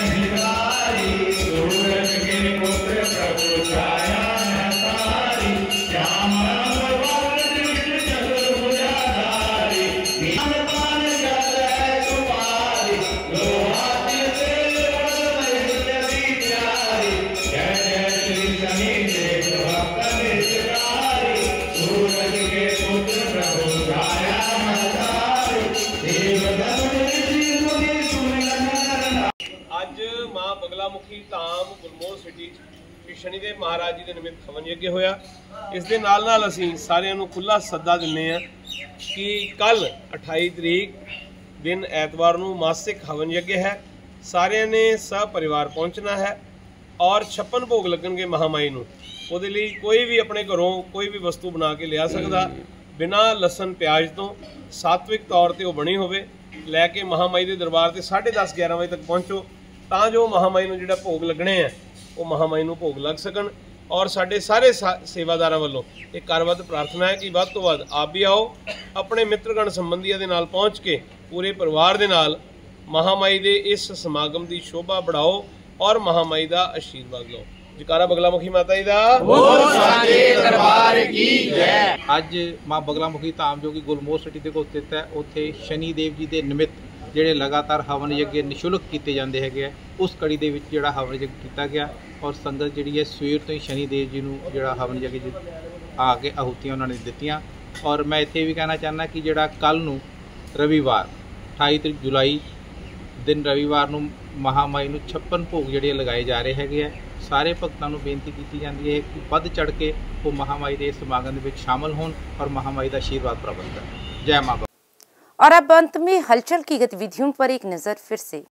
बंगलामुखी धाम गुलमोहर सिटी शनिदेव महाराज जी के निमित्त हवन यज्ञ होया। इस दे नाल नाल असीं सारिਆਂ ਨੂੰ खुला सद्दा दिंदे आ कि कल 28 तरीक दिन एतवार ਨੂੰ मासिक हवन यज्ञ है। सारिਆਂ ने सब परिवार पहुंचना है और 56 भोग लगणगे महामाई ਨੂੰ। ਉਹਦੇ ਲਈ कोई भी अपने घरों कोई भी वस्तु बना के लिया सकदा बिना लसन प्याज तो सात्विक तौर पर बनी होवे। लैके महामाई के दरबार से 10:30 11 बजे तक पहुँचो ਤਾਂ ਜੋ महामाई ਨੂੰ ਜਿਹੜਾ ਭੋਗ ਲੱਗਣੇ ਆ ਉਹ महामाई ਨੂੰ ਭੋਗ ਲੱਗ ਸਕਣ। और साढ़े सारे सेवादारां वालों एक करवत प्रार्थना है कि वध तो वध आप भी आओ, अपने मित्रगण संबंधियों के नाल पहुँच के पूरे परिवार के नाल महामाई के इस समागम की शोभा बढ़ाओ और महामाई का आशीर्वाद लो। जयकारा बगलामुखी माता जी दा बोल साचे दरबार की जय। अज मां बगलामुखी धाम जो कि गुलमोहर सिटी के कोल स्थित है, उत्थे शनिदेव जी के निमित्त ਜਿਹੜੇ लगातार हवन यज्ञ निशुल्क किए जाते हैं, उस कड़ी के जोड़ा हवन यज्ञ किया गया और संगत जी है सवेर तो ही शनिदेव जी को जोड़ा हवन यज्ञ आके आहुतियाँ उन्होंने दित्तियां। और मैं इत्थे भी कहना चाहना कि जोड़ा कल नूं रविवार 28 जुलाई दिन रविवार नूं महामाई नूं 56 भोग जोड़े लगाए जा रहे हैं। सारे भक्तों को बेनती की जाती है कि वध चढ़ के वो महामाई के समागम में शामिल होन और महामाई का आशीर्वाद प्राप्त करें। जय मां। और अब अंत में हलचल की गतिविधियों पर एक नजर फिर से।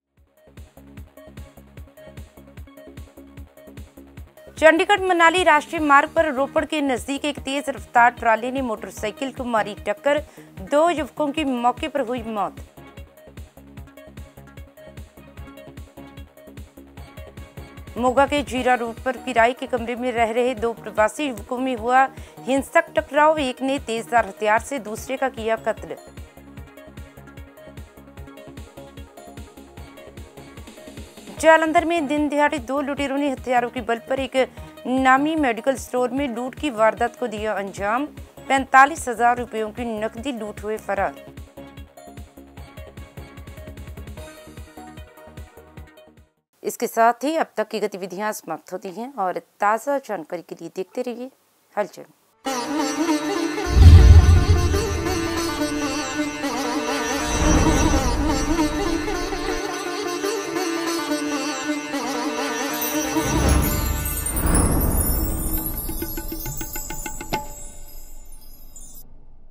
चंडीगढ़ मनाली राष्ट्रीय मार्ग पर रोपड़ के नजदीक एक तेज रफ्तार ट्राली ने मोटरसाइकिल को मारी टक्कर, 2 युवकों की मौके पर हुई मौत। मोगा के जीरा रोड पर किराए के कमरे में रह रहे 2 प्रवासी युवकों में हुआ हिंसक टकराव, एक ने तेजधार हथियार से दूसरे का किया कत्ल। जालंधर में दिन दिहाड़े 2 लुटेरों ने हथियारों के बल पर एक नामी मेडिकल स्टोर में लूट की वारदात को दिया अंजाम, 45,000 रुपयों की नकदी लूट हुए फरार। इसके साथ ही अब तक की गतिविधियां समाप्त होती हैं और ताज़ा जानकारी के लिए देखते रहिए हलचल।